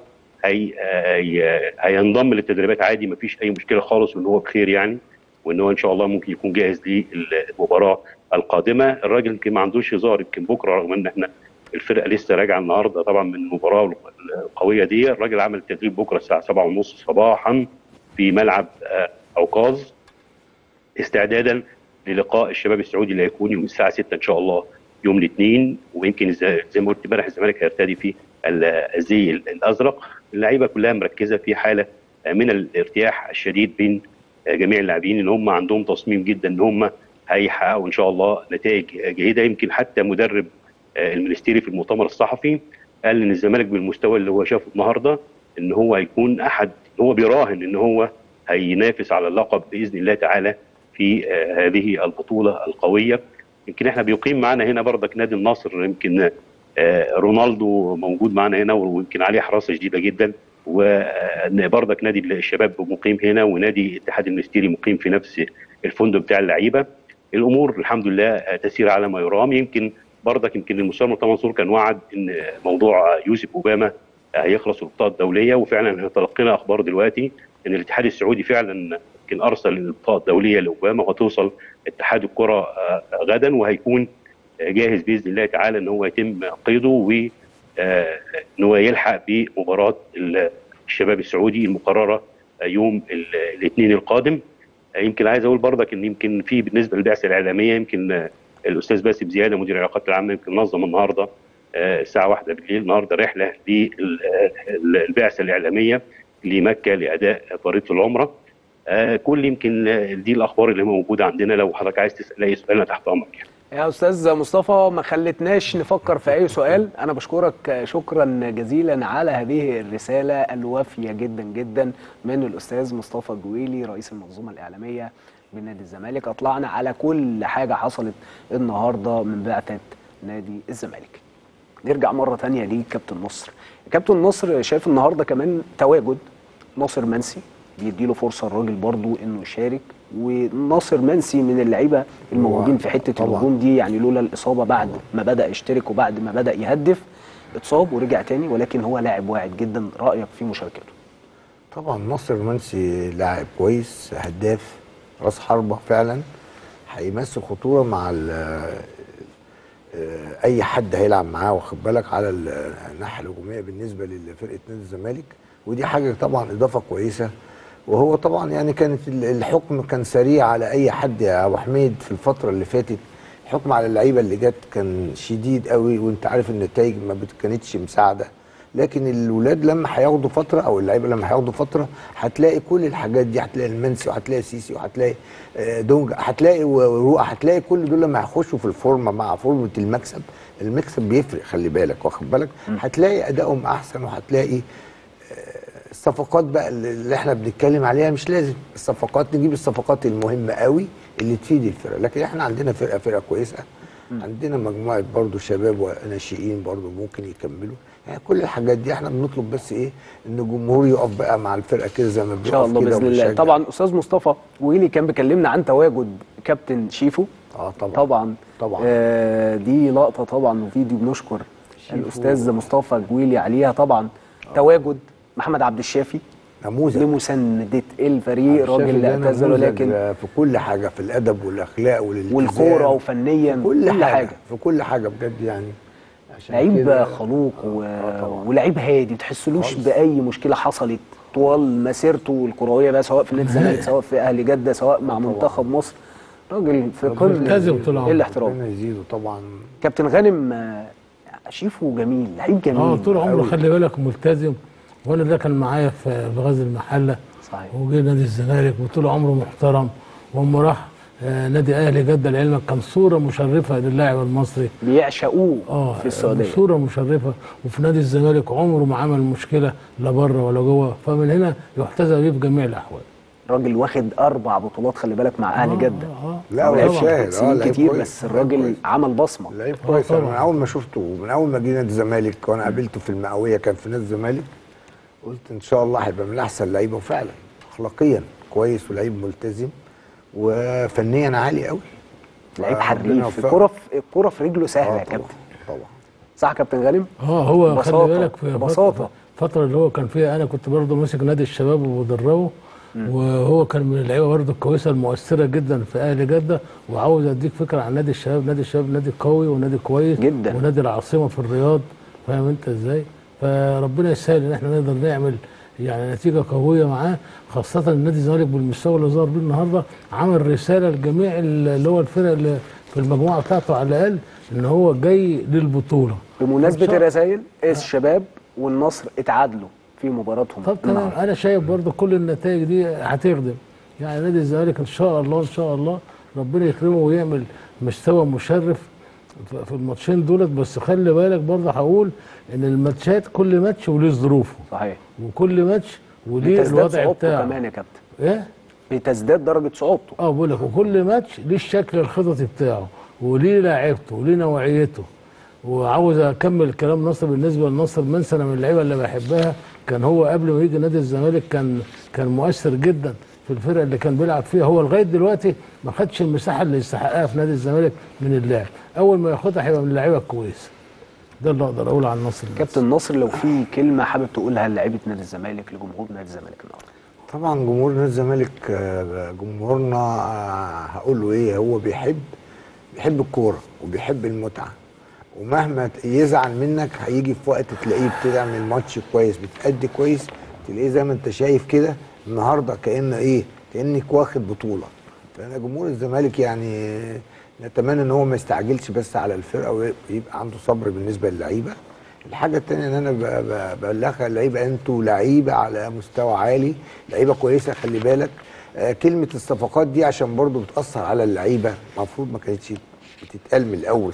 هينضم للتدريبات عادي مفيش اي مشكله خالص وان هو بخير يعني، وان هو ان شاء الله ممكن يكون جاهز للمباراه القادمه. الراجل يمكن ما عندوش هزار، يمكن بكره رغم ان احنا الفرقه لسه راجعه النهارده طبعا من المباراه القويه دي، الراجل عمل التدريب بكره الساعه 7:30 صباحا في ملعب اوقاظ استعدادا للقاء الشباب السعودي اللي هيكون يوم الساعه 6 ان شاء الله يوم الاثنين. ويمكن زي ما قلت امبارح الزمالك هيرتدي في الزي الازرق. اللعيبه كلها مركزه في حاله من الارتياح الشديد بين جميع اللاعبين ان هم عندهم تصميم جدا ان هم هيحققوا ان شاء الله نتائج جيده. يمكن حتى مدرب المنستيري في المؤتمر الصحفي قال ان الزمالك بالمستوى اللي هو شافه النهارده ان هو هيكون احد، هو بيراهن ان هو هينافس على اللقب باذن الله تعالى في هذه البطوله القويه. يمكن احنا بيقيم معنا هنا بردك نادي النصر، يمكن رونالدو موجود معنا هنا ويمكن عليه حراسه شديده جدا، وبردك نادي الشباب مقيم هنا ونادي اتحاد المنستيري مقيم في نفس الفندق بتاع اللعيبه. الامور الحمد لله تسير على ما يرام. يمكن المستشار مرتضى منصور كان وعد ان موضوع يوسف اوباما هيخلص البطاقه الدوليه، وفعلا احنا تلقينا اخبار دلوقتي ان الاتحاد السعودي فعلا يمكن ارسل البطاقه الدوليه لاوباما، وهتوصل اتحاد الكره غدا، وهيكون جاهز باذن الله تعالى ان هو يتم قيده وان هو يلحق بمباراه الشباب السعودي المقرره يوم الاثنين القادم. يمكن عايز اقول برضك ان يمكن في بالنسبه للبعثه الاعلاميه، يمكن الاستاذ باسم زياده مدير العلاقات العامه يمكن نظم النهارده الساعه 1 بالليل النهارده رحله للبعثه الاعلاميه لمكه لاداء فريضه العمره. كل يمكن دي الاخبار اللي موجوده عندنا. لو حضرتك عايز تسال اي سؤال انا تحت امرك يعني. يا استاذ مصطفى ما خلتناش نفكر في اي سؤال. انا بشكرك شكرا جزيلا على هذه الرساله الوافيه جدا جدا من الاستاذ مصطفى الجويلي رئيس المنظومه الاعلاميه بنادي الزمالك. اطلعنا على كل حاجه حصلت النهارده من بعثه نادي الزمالك. نرجع مره ثانيه لكابتن نصر. كابتن نصر شايف النهارده كمان تواجد ناصر منسي بيديله فرصه الراجل برضو انه يشارك، وناصر منسي من اللعيبه الموجودين في حته الهجوم دي، يعني لولا الاصابه بعد ما بدا يشترك وبعد ما بدا يهدف اتصاب ورجع تاني، ولكن هو لاعب واعد جدا. رايك في مشاركته؟ طبعا ناصر منسي لاعب كويس، هداف، راس حربه فعلا، هيمثل خطوره مع اي حد هيلعب معاه، واخد بالك، على الناحيه الهجوميه بالنسبه لفرقه نادي الزمالك، ودي حاجه طبعا اضافه كويسه. وهو طبعا يعني كانت الحكم كان سريع على اي حد يا ابو حميد في الفتره اللي فاتت. الحكم على اللعيبه اللي جت كان شديد قوي، وانت عارف النتائج ما كانتش مساعده. لكن الولاد لما هياخدوا فتره، او اللعيبه لما هياخدوا فتره، هتلاقي كل الحاجات دي، هتلاقي المنسي وهتلاقي سيسي وهتلاقي دونجا، هتلاقي رؤى، هتلاقي كل دول لما هيخشوا في الفورمه مع فورمه المكسب بيفرق، خلي بالك، واخد بالك، هتلاقي ادائهم احسن، وهتلاقي الصفقات بقى اللي احنا بنتكلم عليها. مش لازم الصفقات، نجيب الصفقات المهمه قوي اللي تفيد الفرقه، لكن احنا عندنا فرقه كويسه، عندنا مجموعه برضو شباب وناشئين برضو ممكن يكملوا. يعني كل الحاجات دي احنا بنطلب بس ايه، ان الجمهور يقف بقى مع الفرقه كده زي ما بيقف كده ان شاء الله باذن الله. طبعا استاذ مصطفى ويلي كان بيكلمنا عن تواجد كابتن شيفو. طبعا دي لقطه طبعا وفيديو بنشكر الاستاذ مصطفى جويلي عليها. طبعا تواجد محمد عبد الشافي نموذج لمسانده الفريق، راجل اعتزل ولكن في كل حاجه، في الادب والاخلاق والكوره وفنيا كل حاجه في كل حاجه بجد يعني. لعيب خلوق ولعيب هادي، ما تحسلوش باي مشكله حصلت طوال مسيرته الكرويه بقى، سواء في نادي الزمالك سواء في اهلي جده سواء مع منتخب مصر. راجل في قمه الاحترام. ربنا يزيده طبعا. كابتن غانم شيفو جميل، لعيب جميل طول عمره خلي بالك ملتزم، وانا ده كان معايا في غزل المحله صحيح، وجه نادي الزمالك وطول عمره محترم. واما راح نادي اهلي جده لعلمك كان صوره مشرفه للاعب المصري، بيعشقوه في السعوديه، صوره مشرفه. وفي نادي الزمالك عمره ما عمل مشكله لا بره ولا جوه، فمن هنا يحتذى به في جميع الاحوال. راجل واخد 4 بطولات خلي بالك مع اهلي جده. لا هو شاهد سنين كتير بس الراجل عمل بصمه. لعيب كويس. من اول ما شفته، من اول ما جه نادي الزمالك وانا قابلته في المئويه كان في نادي الزمالك، قلت ان شاء الله هيبقى من احسن اللعيبه، وفعلا اخلاقيا كويس ولعيب ملتزم وفنيا عالي قوي. لعيب حريف، الكوره في رجله سهله يا كابتن. طبعا صح كابتن غانم؟ هو خلي بالك في الفتره اللي هو كان فيها انا كنت برضه ماسك نادي الشباب وبدربه، وهو كان من اللعيبه برضه الكويسه المؤثره جدا في اهل جده. وعاوز اديك فكره عن نادي الشباب. نادي الشباب نادي قوي ونادي كويس جدا، ونادي العاصمه في الرياض، فاهم انت ازاي؟ فربنا يسهل ان احنا نقدر نعمل يعني نتيجه قويه معاه، خاصه النادي الزمالك بالمستوى اللي ظهر بيه النهارده عمل رساله لجميع اللي هو الفرق اللي في المجموعه بتاعته على الاقل ان هو جاي للبطوله. بمناسبه الرسائل، الشباب والنصر اتعادلوا في مباراتهم. طب تمام، انا شايف برضه كل النتائج دي هتخدم يعني نادي الزمالك ان شاء الله ربنا يكرمه ويعمل مستوى مشرف في الماتشين دولت. بس خلي بالك برضه هقول ان الماتشات كل ماتش وليه ظروفه. صحيح. وكل ماتش وليه الوضع بتاعه كمان يا كابتن. ايه؟ بتزداد درجه صعوبته. بقول لك، وكل ماتش ليه الشكل الخططي بتاعه وليه لاعيبته وليه نوعيته. وعاوز اكمل كلام نصر. بالنسبه لنصر منسي، انا من اللعيبه اللي بحبها، كان هو قبل ما يجي نادي الزمالك كان مؤثر جدا في الفرق اللي كان بيلعب فيها. هو لغايه دلوقتي ما خدش المساحه اللي يستحقها في نادي الزمالك من اللعب، اول ما ياخدها هيبقى من اللعيبه الكويسه. ده اللي اقدر اقوله عن نصر. كابتن نصر، لو في كلمه حابب تقولها للاعيبه نادي الزمالك، لجمهور نادي الزمالك النهارده. طبعا جمهور نادي الزمالك جمهورنا هقول له ايه، هو بيحب الكوره وبيحب المتعه، ومهما يزعل منك هيجي في وقت تلاقيه بتعمل ماتش كويس، بتأدي كويس، تلاقيه زي ما انت شايف كده النهارده كأنك واخد بطوله. فانا جمهور الزمالك يعني نتمنى ان هو ما يستعجلش بس على الفرقه، ويبقى عنده صبر بالنسبه للعيبه. الحاجه الثانيه ان انا ببلغها اللعيبه، انتوا لعيبه على مستوى عالي، لعيبه كويسه، خلي بالك. كلمه الصفقات دي عشان برضو بتاثر على اللعيبه، المفروض ما كانتش بتتقال من الاول.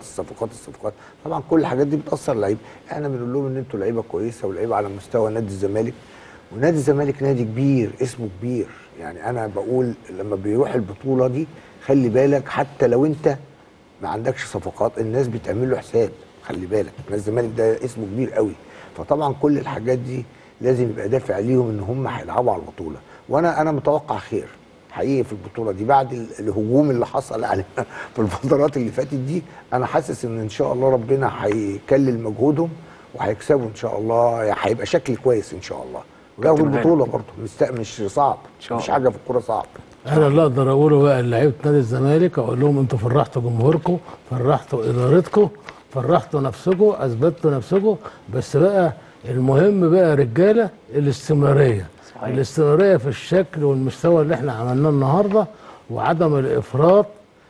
الصفقات طبعا كل الحاجات دي بتاثر اللعيبه. احنا بنقول لهم ان انتوا لعيبه كويسه ولعيبه على مستوى نادي الزمالك، ونادي الزمالك نادي كبير، اسمه كبير. يعني انا بقول لما بيروح البطوله دي خلي بالك، حتى لو انت ما عندكش صفقات الناس بتعمل له حساب، خلي بالك نادي الزمالك ده اسمه كبير قوي. فطبعا كل الحاجات دي لازم يبقى دافع ليهم ان هم هيلعبوا على البطوله، وانا متوقع خير حقيقي في البطوله دي. بعد الهجوم اللي حصل علينا في الفترات اللي فاتت دي، انا حاسس ان شاء الله ربنا هيكلل مجهودهم وهيكسبوا ان شاء الله، هيبقى شكل كويس ان شاء الله، وياخدوا البطوله برضه. مش صعب، مش حاجه في الكوره صعب. انا اللي اقدر اقوله بقى لعيبه نادي الزمالك، اقول لهم انتوا فرحتوا جمهوركم، فرحتوا ادارتكم، فرحتوا نفسكم، اثبتوا نفسكم، بس بقى المهم بقى رجاله الاستمراريه. صحيح. الاستمراريه في الشكل والمستوى اللي احنا عملناه النهارده، وعدم الافراط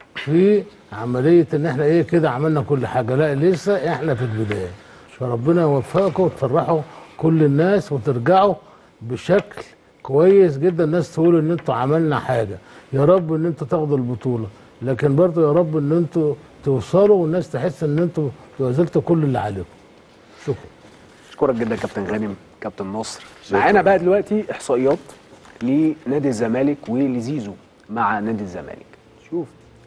في عمليه ان احنا ايه كده عملنا كل حاجه، لا لسه احنا في البدايه. فربنا يوفقكم وتفرحوا كل الناس وترجعوا بشكل كويس جدا، الناس تقول ان انتوا عملنا حاجه. يا رب ان انتوا تاخدوا البطوله، لكن برضه يا رب ان انتوا توصلوا والناس تحس ان انتوا بذلتوا كل اللي عليكم. شكرا. اشكرك جدا كابتن غانم، كابتن نصر. معانا بقى دلوقتي احصائيات لنادي الزمالك ولزيزو مع نادي الزمالك. شوف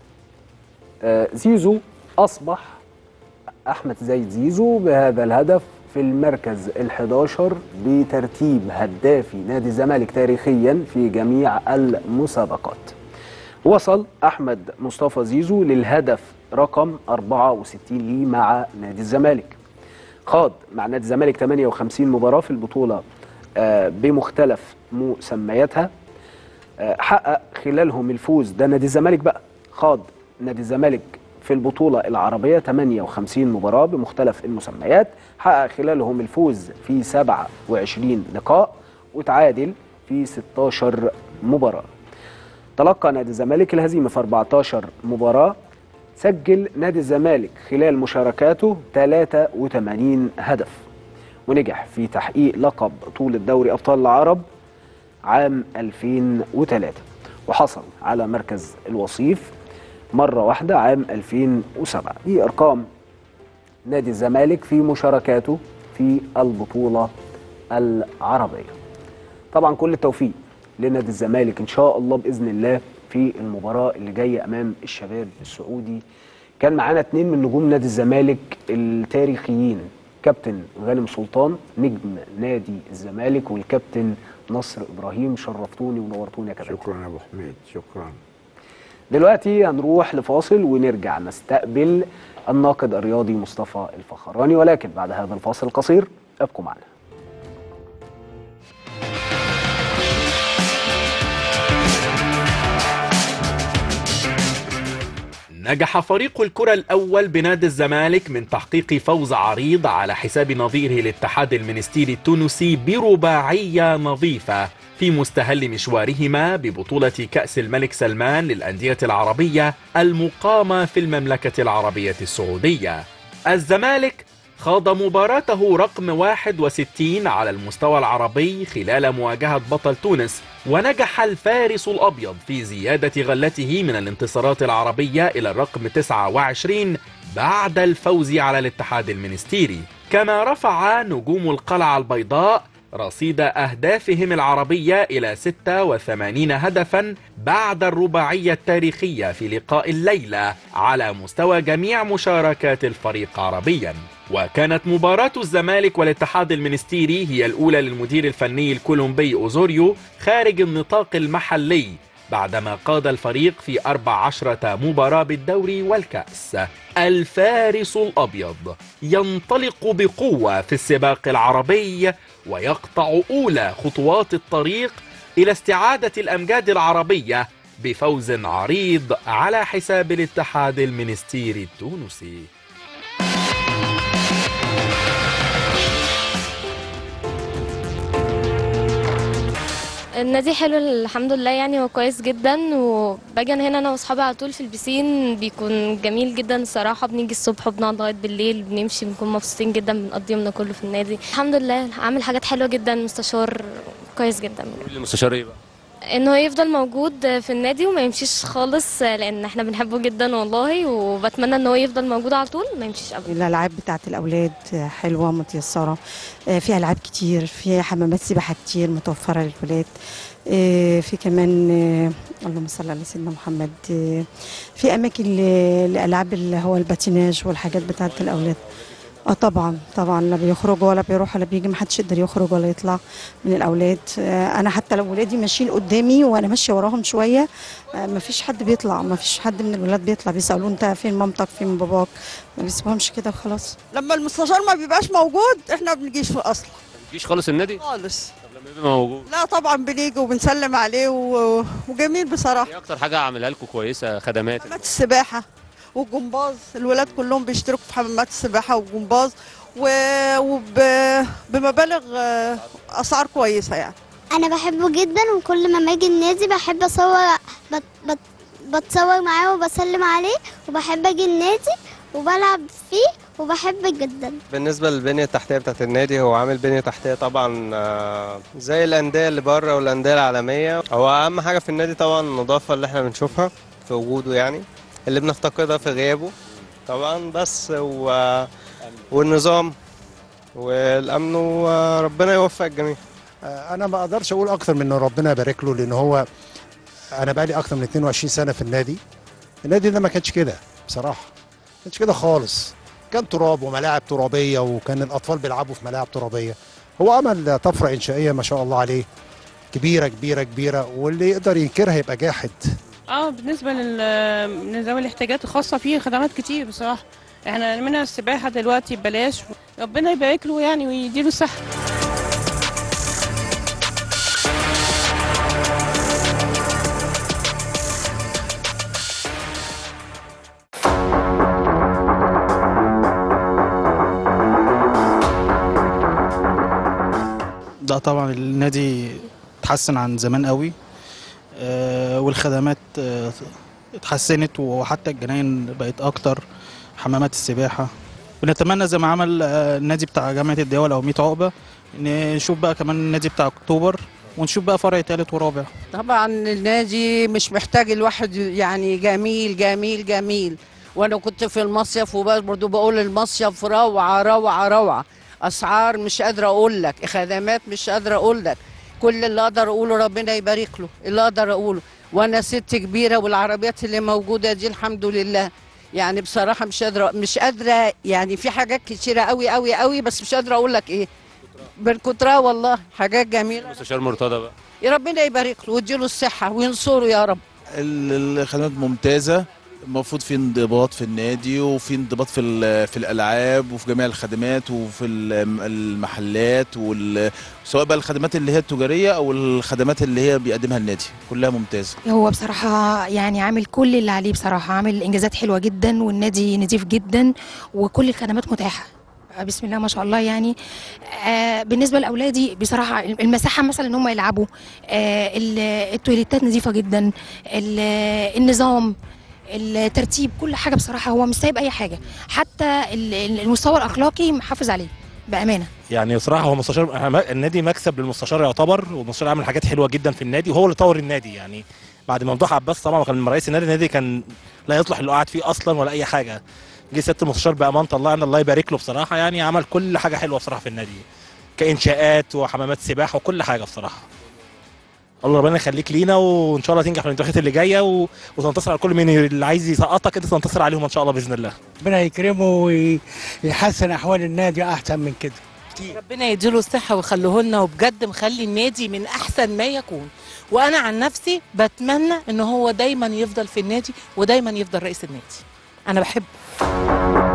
زيزو اصبح احمد زايد زيزو بهذا الهدف في المركز ال11 بترتيب هدافي نادي الزمالك تاريخيا في جميع المسابقات. وصل احمد مصطفى زيزو للهدف رقم 64 ليه مع نادي الزمالك. خاض مع نادي الزمالك 58 مباراة في البطولة بمختلف مسمياتها، حقق خلالهم الفوز. ده نادي الزمالك بقى. خاض نادي الزمالك في البطولة العربية 58 مباراة بمختلف المسميات، حقق خلالهم الفوز في 27 لقاء وتعادل في 16 مباراة. تلقى نادي الزمالك الهزيمة في 14 مباراة. سجل نادي الزمالك خلال مشاركاته 83 هدف، ونجح في تحقيق لقب بطولة دوري أبطال العرب عام 2003، وحصل على مركز الوصيف مرة واحدة عام 2007. دي أرقام نادي الزمالك في مشاركاته في البطولة العربية. طبعا كل التوفيق لنادي الزمالك إن شاء الله بإذن الله في المباراة اللي جاية أمام الشباب السعودي. كان معانا 2 من نجوم نادي الزمالك التاريخيين، كابتن غانم سلطان نجم نادي الزمالك، والكابتن نصر إبراهيم. شرفتوني ونورتوني يا كابتن. شكرا يا أبو حميد، شكرا. دلوقتي هنروح لفاصل ونرجع نستقبل الناقد الرياضي مصطفى الفخراني، ولكن بعد هذا الفاصل القصير ابقوا معنا. نجح فريق الكرة الأول بنادي الزمالك من تحقيق فوز عريض على حساب نظيره الاتحاد المنستيري التونسي برباعية نظيفة في مستهل مشوارهما ببطولة كأس الملك سلمان للأندية العربية المقامة في المملكة العربية السعودية. الزمالك خاض مباراته رقم 61 على المستوى العربي خلال مواجهة بطل تونس، ونجح الفارس الأبيض في زيادة غلته من الانتصارات العربية إلى الرقم 29 بعد الفوز على الاتحاد المنستيري. كما رفع نجوم القلعة البيضاء رصيد أهدافهم العربية إلى 86 هدفا بعد الرباعية التاريخية في لقاء الليلة على مستوى جميع مشاركات الفريق عربيا. وكانت مباراة الزمالك والاتحاد المنستيري هي الأولى للمدير الفني الكولومبي أوزوريو خارج النطاق المحلي بعدما قاد الفريق في 14 مباراة بالدوري والكأس. الفارس الأبيض ينطلق بقوة في السباق العربي ويقطع أولى خطوات الطريق إلى استعادة الأمجاد العربية بفوز عريض على حساب الاتحاد المنستيري التونسي. النادي حلو الحمد لله، يعني هو كويس جدا، وباجي هنا انا واصحابي على طول في البسين، بيكون جميل جدا الصراحه. بنيجي الصبح وبنقعد لغايه بالليل، بنمشي، بنكون مبسوطين جدا، بنقضي يومنا كله في النادي. الحمد لله عامل حاجات حلوه جدا، مستشار كويس جدا. المستشار ايه بقى؟ انه يفضل موجود في النادي وما يمشيش خالص، لان احنا بنحبه جدا والله، وبتمنى ان هو يفضل موجود على طول ما يمشيش ابدا. الالعاب بتاعت الاولاد حلوه متيسره، في العاب كتير، في حمامات سباحه كتير متوفره للولاد، في كمان اللهم صل على سيدنا محمد، في اماكن لالعاب اللي هو الباتيناج والحاجات بتاعت الاولاد. طبعا لا بيخرج ولا بيروح ولا بيجي، محدش يقدر يخرج ولا يطلع من الاولاد. انا حتى لو ولادي ماشيين قدامي وانا ماشيه وراهم شويه، مفيش حد بيطلع، مفيش حد من الولاد بيطلع، بيسالوه انت فين مامتك فين باباك، ما بيسيبهمش كده وخلاص. لما المستشار ما بيبقاش موجود احنا ما بنجيش اصلا. ما بتجيش خالص النادي؟ خالص. طب لما يبقى موجود؟ لا طبعا بنيجي وبنسلم عليه وجميل بصراحه. ايه اكتر حاجه عاملها لكم كويسه خدمات؟ حمامات السباحه والجمباز، الولاد كلهم بيشتركوا في حمامات السباحه والجمباز وبمبالغ اسعار كويسه يعني. انا بحبه جدا، وكل ما اجي النادي بحب اصور، بتصور معاه وبسلم عليه، وبحب اجي النادي وبلعب فيه وبحبه جدا. بالنسبه للبنيه التحتيه بتاعت النادي، هو عامل بنيه تحتيه طبعا زي الانديه اللي بره والانديه العالميه. هو اهم حاجه في النادي طبعا النظافه اللي احنا بنشوفها في وجوده، يعني اللي بنفتقدها في غيابه طبعا، بس والنظام والامن، وربنا يوفق الجميع. انا ما اقدرش اقول اكتر من ان ربنا يبارك له، لان هو انا بقالي اكتر من 22 سنه في النادي ده ما كانش كده بصراحه، ما كانش كده خالص، كان تراب وملاعب ترابيه، وكان الاطفال بيلعبوا في ملاعب ترابيه. هو عمل طفره انشائيه ما شاء الله عليه، كبيره كبيره كبيره، واللي يقدر ينكرها يبقى جاحد. بالنسبه لذوي الاحتياجات الخاصه فيه خدمات كتير بصراحه. احنا منها السباحه دلوقتي ببلاش، ربنا يبارك له يعني ويديله الصحه. ده طبعا النادي اتحسن عن زمان قوي، والخدمات اتحسنت، وحتى الجناين بقت اكتر، حمامات السباحه. بنتمنى زي ما عمل النادي بتاع جامعه الدول او 100 عقبه، نشوف بقى كمان النادي بتاع اكتوبر، ونشوف بقى فرع ثالث ورابع. طبعا النادي مش محتاج الواحد، يعني جميل جميل جميل. وانا كنت في المصيف وبرضه بقول المصيف روعه روعه روعه، اسعار مش قادره اقول لك، خدمات مش قادره اقول لك. كل اللي اقدر اقوله ربنا يبارك له، اللي اقدر اقوله. وانا ست كبيره، والعربيات اللي موجوده دي الحمد لله، يعني بصراحه مش قادره يعني، في حاجات كتيره قوي قوي قوي، بس مش قادره اقول لك ايه بالكتره، والله حاجات جميله. المستشار مرتضى بقى، يا ربنا يبارك له ويديله الصحه وينصره يا رب. الخدمات ممتازه، المفروض في انضباط في النادي، وفي انضباط في الالعاب، وفي جميع الخدمات، وفي المحلات، سواء بقى الخدمات اللي هي التجاريه او الخدمات اللي هي بيقدمها النادي، كلها ممتازه. هو بصراحه يعني عامل كل اللي عليه بصراحه، عامل انجازات حلوه جدا، والنادي نظيف جدا، وكل الخدمات متاحه بسم الله ما شاء الله يعني. بالنسبه لاولادي بصراحه المساحه مثلا ان هم يلعبوا، التويليتات نظيفه جدا، النظام، الترتيب، كل حاجه بصراحه هو مش سايب اي حاجه، حتى المستوى الاخلاقي محافظ عليه بامانه. يعني بصراحه هو مستشار النادي مكسب للمستشار يعتبر، والمستشار عمل حاجات حلوه جدا في النادي، وهو اللي طور النادي. يعني بعد ما ممدوح عباس طبعا كان رئيس النادي كان لا يصلح اللي قاعد فيه اصلا ولا اي حاجه. جه سياده المستشار بامانه الله، الله يبارك له بصراحه، يعني عمل كل حاجه حلوه بصراحه في النادي. كانشاءات وحمامات سباحه وكل حاجه بصراحه. الله ربنا يخليك لينا، وان شاء الله تنجح في الانتخابات اللي جايه وتنتصر على كل من اللي عايز يسقطك، انت تنتصر عليهم ان شاء الله باذن الله. ربنا يكرمه ويحسن احوال النادي احسن من كده. ربنا يديله الصحة ويخليه لنا، وبجد مخلي النادي من أحسن ما يكون. وأنا عن نفسي بتمنى إن هو دايما يفضل في النادي ودايما يفضل رئيس النادي. أنا بحبه.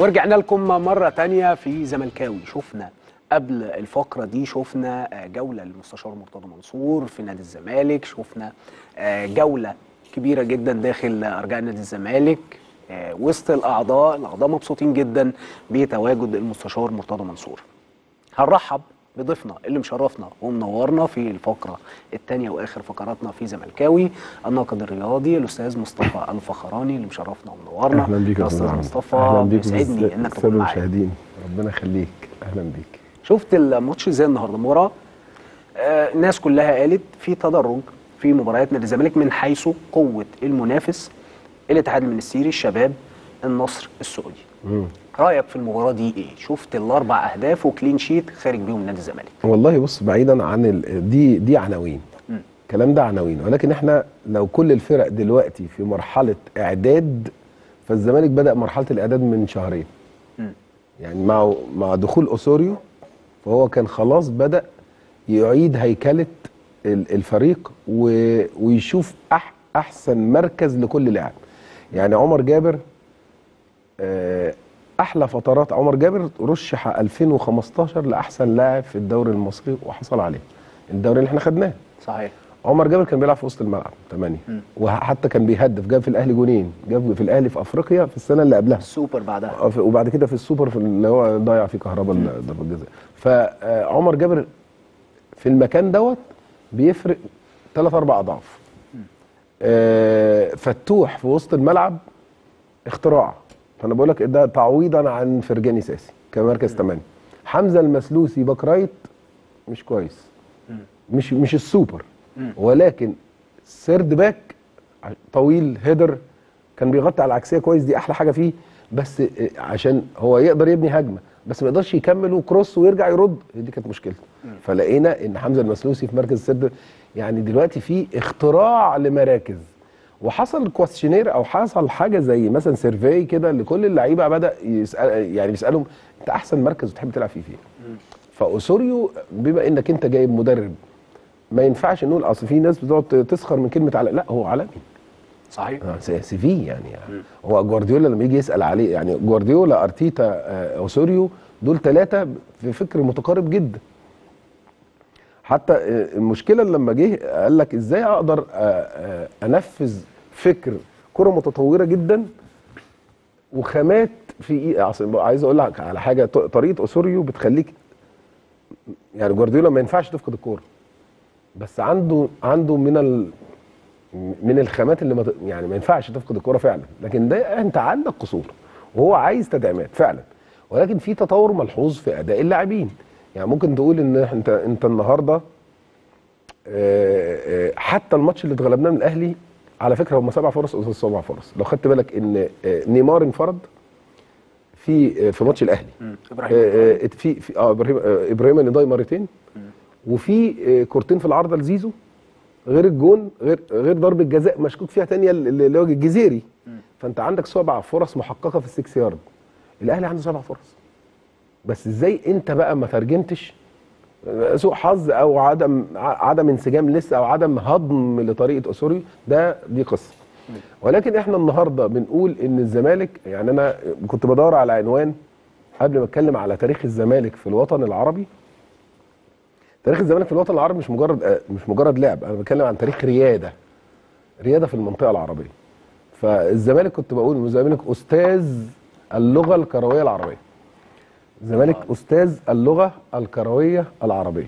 ورجعنا لكم مرة تانية في زملكاوي. شفنا قبل الفقرة دي شفنا جولة للمستشار مرتضى منصور في نادي الزمالك، شفنا جولة كبيرة جدا داخل أرجاء نادي الزمالك وسط الأعضاء مبسوطين جدا بتواجد المستشار مرتضى منصور. هنرحب بضيفنا اللي مشرفنا ومنورنا في الفقرة الثانية وآخر فقراتنا في زملكاوي، الناقد الرياضي الأستاذ مصطفى الفخراني اللي مشرفنا ومنورنا. أهلا بيك يا أستاذ مصطفى، أهلا بيك بيسعدني إنك تكون معايا. المشاهدين ربنا يخليك، أهلا بيك. شفت الماتش ازاي النهارده؟ مباراة الناس كلها قالت في تدرج في مباريات نادي الزمالك من حيث قوة المنافس، الاتحاد المنستيري، الشباب، النصر السعودي. رأيك في المباراة دي ايه؟ شفت الاربع اهداف وكلين شيت خارج بيهم نادي الزمالك. والله بص، بعيدا عن دي عناوين، الكلام ده عناوين، ولكن احنا لو كل الفرق دلوقتي في مرحلة اعداد، فالزمالك بدأ مرحلة الاعداد من شهرين. يعني مع دخول أوسوريو فهو كان خلاص بدأ يعيد هيكلة الفريق ويشوف أحسن مركز لكل لاعب. يعني عمر جابر أحلى فترات عمر جابر رشح 2015 لأحسن لاعب في الدوري المصري وحصل عليه، الدوري اللي احنا خدناه. صحيح. عمر جابر كان بيلعب في وسط الملعب 8 وحتى كان بيهدف، جاب في الاهلي جونين، جاب في الاهلي في افريقيا في السنه اللي قبلها السوبر بعدها، وبعد كده في السوبر في اللي هو ضيع فيه كهربا ضربه الجزاء. فعمر جابر في المكان دوت بيفرق 3-4 اضعاف. فتوح في وسط الملعب اختراع، فانا بقول لك ده تعويضا عن فرجاني ساسي كمركز 8. حمزه المسلوسي باك رايت مش كويس، مش السوبر، ولكن سيرد باك طويل هيدر كان بيغطي على العكسيه كويس، دي احلى حاجه فيه، بس عشان هو يقدر يبني هجمه بس ما يقدرش يكمل وكروس ويرجع يرد، دي كانت مشكلته. فلقينا ان حمزه المسلوسي في مركز السيرد. يعني دلوقتي في اختراع لمراكز، وحصل كويستشنير او حصل حاجه زي مثلا سيرفي كده لكل اللعيبه، بدا يعني بيسالهم انت احسن مركز بتحب تلعب فيه فين؟ فاوسوريو بما انك انت جايب مدرب ما ينفعش نقول اصل في ناس بتقعد تسخر من كلمه لا هو عالمي. صحيح. سي في يعني هو جوارديولا لما يجي يسال عليه، يعني جوارديولا، ارتيتا، اوسوريو، دول 3 في فكر متقارب جدا. حتى المشكله لما جه قال لك ازاي اقدر انفذ فكر كره متطوره جدا وخامات في عايز اقول لك على حاجه، طريقه اوسوريو بتخليك، يعني جوارديولا ما ينفعش تفقد الكوره، بس عنده من الخامات اللي يعني ما ينفعش تفقد الكوره فعلا، لكن ده انت عندك قصور وهو عايز تدعيمات فعلا، ولكن في تطور ملحوظ في اداء اللاعبين. يعني ممكن تقول ان انت النهارده حتى الماتش اللي اتغلبناه من الاهلي على فكره هم 7 فرص قصاد 7 فرص، لو خدت بالك ان نيمار انفرد في ماتش الاهلي، ابراهيم النضاي مرتين، وفي كورتين في العارضه لزيزو، غير الجون، غير ضربه جزاء مشكوك فيها ثانيه اللي هو الجزيري. فانت عندك 7 فرص محققه في ال6 يارد، الاهلي عنده 7 فرص. بس ازاي انت بقى ما ترجمتش سوء حظ او عدم انسجام لسه او عدم هضم لطريقه اوسوريو، دي قصه. ولكن احنا النهارده بنقول ان الزمالك، يعني انا كنت بدور على عنوان قبل ما اتكلم على تاريخ الزمالك في الوطن العربي. تاريخ الزمالك في الوطن العربي مش مجرد لعب، انا بتكلم عن تاريخ رياده في المنطقه العربيه. فالزمالك كنت بقول ان الزمالك استاذ اللغه الكرويه العربيه. الزمالك استاذ اللغه الكرويه العربيه.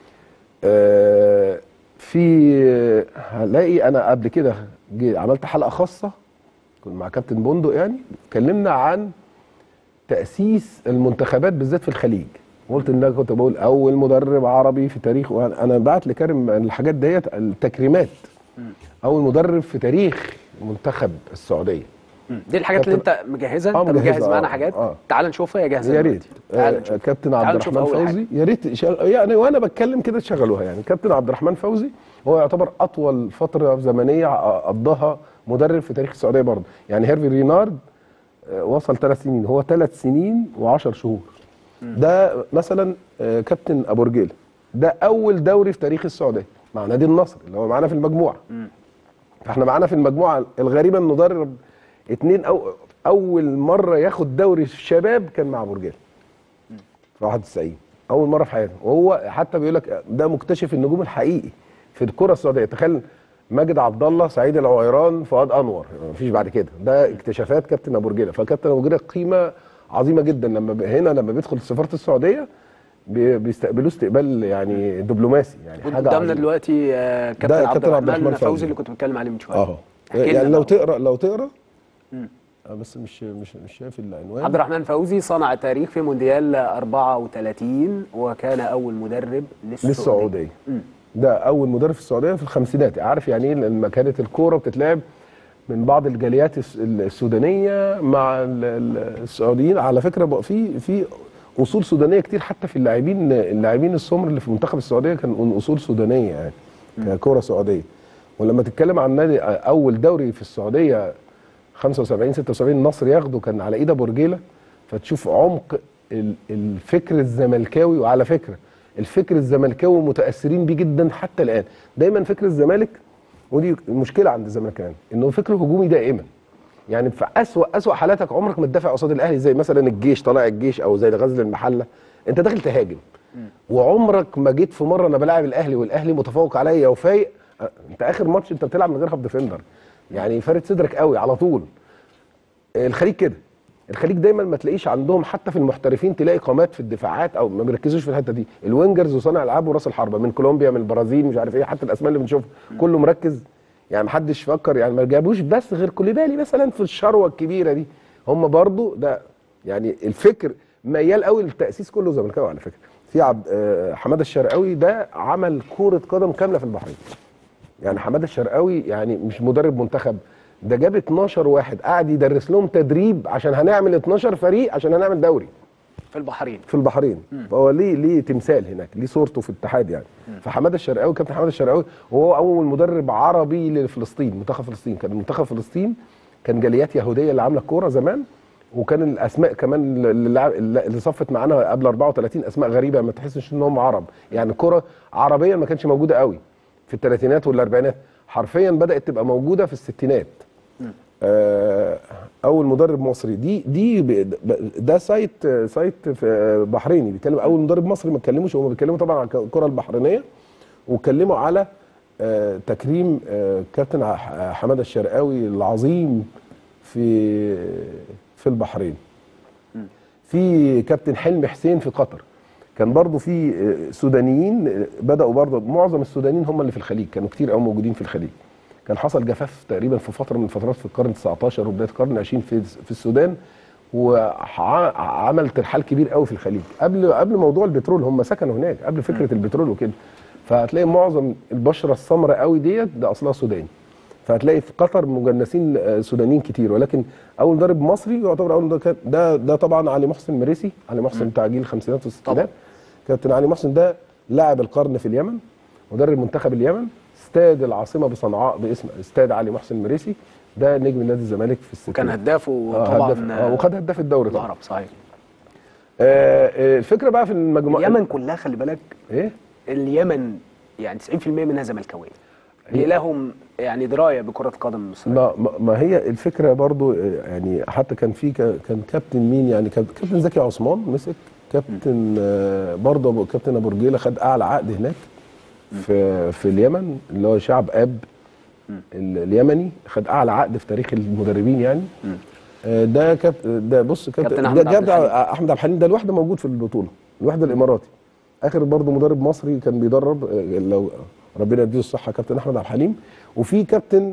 هلاقي انا قبل كده عملت حلقه خاصه كنت مع كابتن بندق، يعني اتكلمنا عن تاسيس المنتخبات بالذات في الخليج، قلت ان انا كنت بقول اول مدرب عربي في تاريخ، وانا بعت لكريم الحاجات ديت التكريمات، اول مدرب في تاريخ منتخب السعوديه. دي الحاجات اللي انت مجهزها، انت مجهز معانا حاجات، تعال نشوفها، يا جاهزه يا ريت. كابتن عبد الرحمن فوزي، يا ريت يعني وانا بتكلم كده تشغلوها. يعني كابتن عبد الرحمن فوزي هو يعتبر اطول فتره زمنيه قضاها مدرب في تاريخ السعوديه برضه. يعني هيرفي رينارد وصل 3 سنين، هو 3 سنين و10 شهور. ده مثلا كابتن ابو رجيله، ده اول دوري في تاريخ السعوديه مع نادي النصر اللي هو معانا في المجموعه. فاحنا معانا في المجموعه الغريبه ان ندرب 2 او اول مره ياخد دوري الشباب كان مع برجال في 91، اول مره في حياته. وهو حتى بيقول لك ده مكتشف النجوم الحقيقي في الكره السعوديه. تخيل ماجد عبد الله، سعيد العويران، فؤاد انور، مفيش بعد كده. ده اكتشافات كابتن ابو رجيله. فكابتن ابو رجيله قيمه عظيمه جدا. لما بيدخل سفاره السعوديه بيستقبلوه استقبال يعني دبلوماسي، يعني حاجه قدامنا دلوقتي كابتن عبد الرحمن فوزي اللي كنت بتكلم عليه من شويه. يعني لو تقرا بس مش شايف العنوان. عبد الرحمن فوزي صنع تاريخ في مونديال 34 وكان اول مدرب للسعوديه. ده اول مدرب في السعوديه في الخمسينات. عارف يعني ايه لما كانت الكوره بتتلعب من بعض الجاليات السودانيه مع السعوديين. على فكره في اصول سودانيه كتير، حتى في اللاعبين السمر اللي في منتخب السعوديه كان اصول سودانيه يعني ككوره سعوديه. ولما تتكلم عن نادي اول دوري في السعوديه 75 76 النصر ياخده كان على ايد ابو رجيله، فتشوف عمق الفكر الزملكاوي. وعلى فكره الفكر الزملكاوي متاثرين بيه جدا حتى الان. دايما فكر الزمالك، ودي المشكله عند الزمالك يعني، انه فكر هجومي دائما. يعني في اسوأ حالاتك عمرك ما تدافع قصاد الاهلي، زي مثلا الجيش طلائع الجيش او زي غزل المحله، انت داخل تهاجم. وعمرك ما جيت في مره انا بلاعب الاهلي والاهلي متفوق عليا وفايق، انت اخر ماتش انت بتلعب من غير هاف ديفندر، يعني فارد صدرك قوي على طول. الخليج كده، الخليج دايما ما تلاقيش عندهم حتى في المحترفين تلاقي قامات في الدفاعات، او ما بيركزوش في الحته دي. الوينجرز وصانع العاب وراس الحربه من كولومبيا من البرازيل مش عارف ايه، حتى الاسماء اللي بنشوفها كله مركز، يعني ما حدش فكر، يعني ما جابوش بس غير كوليبالي مثلا في الشروه الكبيره دي. هم برضو ده يعني الفكر ميال قوي للتاسيس كله زملكاوي على فكره. في حماده الشرقاوي ده عمل كوره قدم كامله في البحرين. يعني حماده الشرقاوي يعني مش مدرب منتخب، ده جاب 12 واحد قاعد يدرس لهم تدريب عشان هنعمل 12 فريق عشان هنعمل دوري في البحرين. فهو ليه تمثال هناك، ليه صورته في الاتحاد يعني. فحماده الشرقاوي، كابتن حماده الشرقاوي، وهو اول مدرب عربي لفلسطين، منتخب فلسطين. كان منتخب فلسطين كان جاليات يهوديه اللي عامله الكوره زمان، وكان الاسماء كمان اللي صفت معانا قبل 34 اسماء غريبه ما تحسش انهم عرب، يعني الكوره عربيا ما كانتش موجوده قوي في الثلاثينات والاربعينات، حرفيا بدات تبقى موجوده في الستينات. اول مدرب مصري ده سايت في بحريني بيتكلم اول مدرب مصري. ما اتكلموش، هم بيتكلموا طبعا على الكره البحرينيه، واتكلموا على تكريم كابتن حماده الشرقاوي العظيم في البحرين. في كابتن حلمي حسين في قطر. كان برضو في سودانيين بداوا، برضو معظم السودانيين هم اللي في الخليج، كانوا كتير قوي موجودين في الخليج. كان حصل جفاف تقريبا في فتره من الفترات في القرن 19 وبدايه القرن 20 في السودان، وعمل ترحال كبير قوي في الخليج قبل موضوع البترول. هم سكنوا هناك قبل فكره البترول وكده. فهتلاقي معظم البشره السمراء قوي ديت ده اصلها سوداني. فهتلاقي في قطر مجنسين سودانيين كتير، ولكن اول مدرب مصري يعتبر اول مدرب ده طبعا علي محسن مريسي. علي محسن بتاع جيل الخمسينات والستينات. كابتن علي محسن ده لاعب القرن في اليمن، مدرب منتخب اليمن، استاد العاصمه بصنعاء باسم استاد علي محسن مريسي. ده نجم نادي الزمالك في الستينات، وكان هدافه طبعا وخد هداف الدوري العرب. صحيح. الفكره بقى في المجموعه اليمن كلها خلي بالك، اليمن يعني 90% منها زملكاويه، لهم يعني درايه بكره القدم المصريه. ما هي الفكره برضو يعني. حتى كان كابتن مين يعني، كابتن زكي عثمان مسك، كابتن برضه كابتن ابو رجيله خد اعلى عقد هناك في اليمن، اللي هو شعب اب اليمني، خد اعلى عقد في تاريخ المدربين يعني. ده بص كابتن احمد عبد الحليم ده الوحده موجود في البطوله، الوحده الاماراتي. اخر برضه مدرب مصري كان بيدرب، لو ربنا يديه الصحه، كابتن احمد عبد الحليم. وفي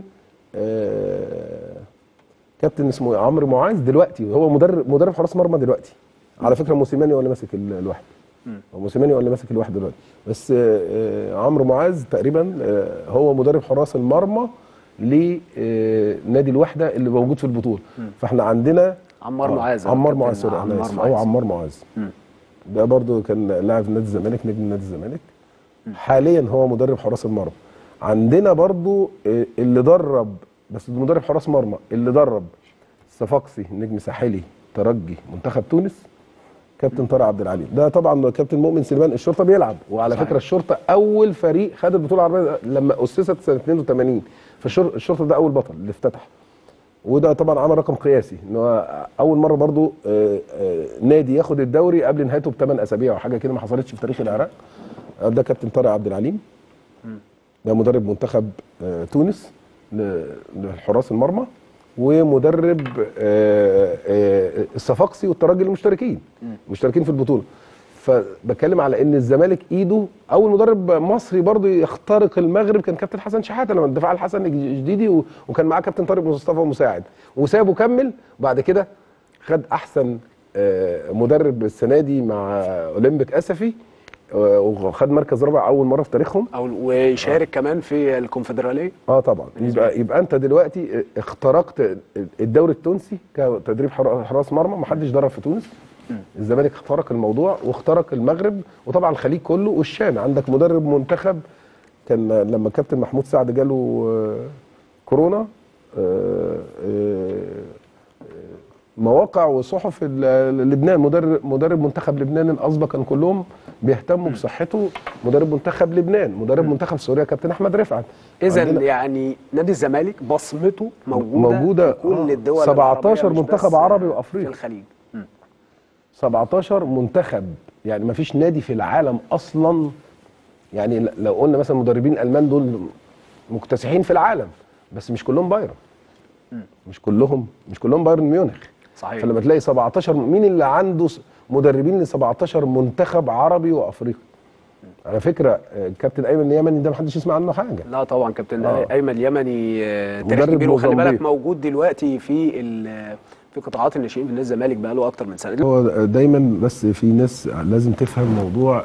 كابتن اسمه عمرو معاذ دلوقتي، هو مدرب حراس مرمى دلوقتي على فكره. موسيماني هو اللي ماسك الوحده، موسيماني هو اللي ماسك الوحده دلوقتي، بس عمرو معاذ تقريبا هو مدرب حراس المرمى لنادي الوحده اللي موجود في البطوله. فاحنا عندنا عمار معاذ، عمار معاذ ده برضو كان لاعب نادي الزمالك، نجم نادي الزمالك. حاليا هو مدرب حراس المرمى. عندنا برضو اللي درب، بس مدرب حراس مرمى اللي درب صفاقسي، نجم ساحلي، ترجي، منتخب تونس، كابتن طارق عبد العليم. ده طبعا كابتن مؤمن سليمان الشرطه بيلعب. وعلى صحيح. فكره الشرطه اول فريق خد البطوله العربيه لما اسست سنه 82، فالشرطه ده اول بطل اللي افتتح. وده طبعا عمل رقم قياسي ان هو اول مره برضو نادي ياخد الدوري قبل نهايته ب8 اسابيع او حاجه كده، ما حصلتش في تاريخ العراق. ده كابتن طارق عبد العليم، ده مدرب منتخب تونس لحراس المرمى، ومدرب الصفاقسي والترجي المشتركين في البطوله. فبتكلم على ان الزمالك ايده اول مدرب مصري برضه يخترق المغرب كان كابتن حسن شحاته لما الدفاع الحسن الجديدي، وكان معاه كابتن طارق مصطفى مساعد، وسابه كمل. وبعد كده خد احسن مدرب السنه دي مع اولمبيك اسفي، وخد مركز رابع اول مره في تاريخهم، ويشارك كمان في الكونفدراليه. طبعا. يبقى انت دلوقتي اخترقت الدوري التونسي كتدريب حراس مرمى، ما حدش درب في تونس. الزمالك اخترق الموضوع واخترق المغرب، وطبعا الخليج كله والشام. عندك مدرب منتخب كان لما كابتن محمود سعد جاله كورونا، مواقع وصحف لبنان، مدرب منتخب لبنان الاسبق كان كلهم بيهتموا بصحته. مدرب منتخب لبنان، مدرب منتخب سوريا كابتن احمد رفعت. اذا يعني نادي الزمالك بصمته موجوده في كل الدول 17 منتخب عربي وافريقي في الخليج. 17 منتخب، يعني ما فيش نادي في العالم اصلا. يعني لو قلنا مثلا المدربين الالمان دول مكتسحين في العالم، بس مش كلهم بايرن، مش كلهم بايرن ميونخ. صحيح. فلما تلاقي 17، مين اللي عنده مدربين ل 17 منتخب عربي وافريقي؟ على فكره كابتن ايمن اليمني ده ما حدش يسمع عنه حاجه. لا طبعا كابتن ايمن اليمني تاريخ كبير، وخلي بالك موجود دلوقتي في قطاعات الناشئين في نادي الزمالك بقى له اكتر من سنه. هو دايما بس في ناس لازم تفهم موضوع،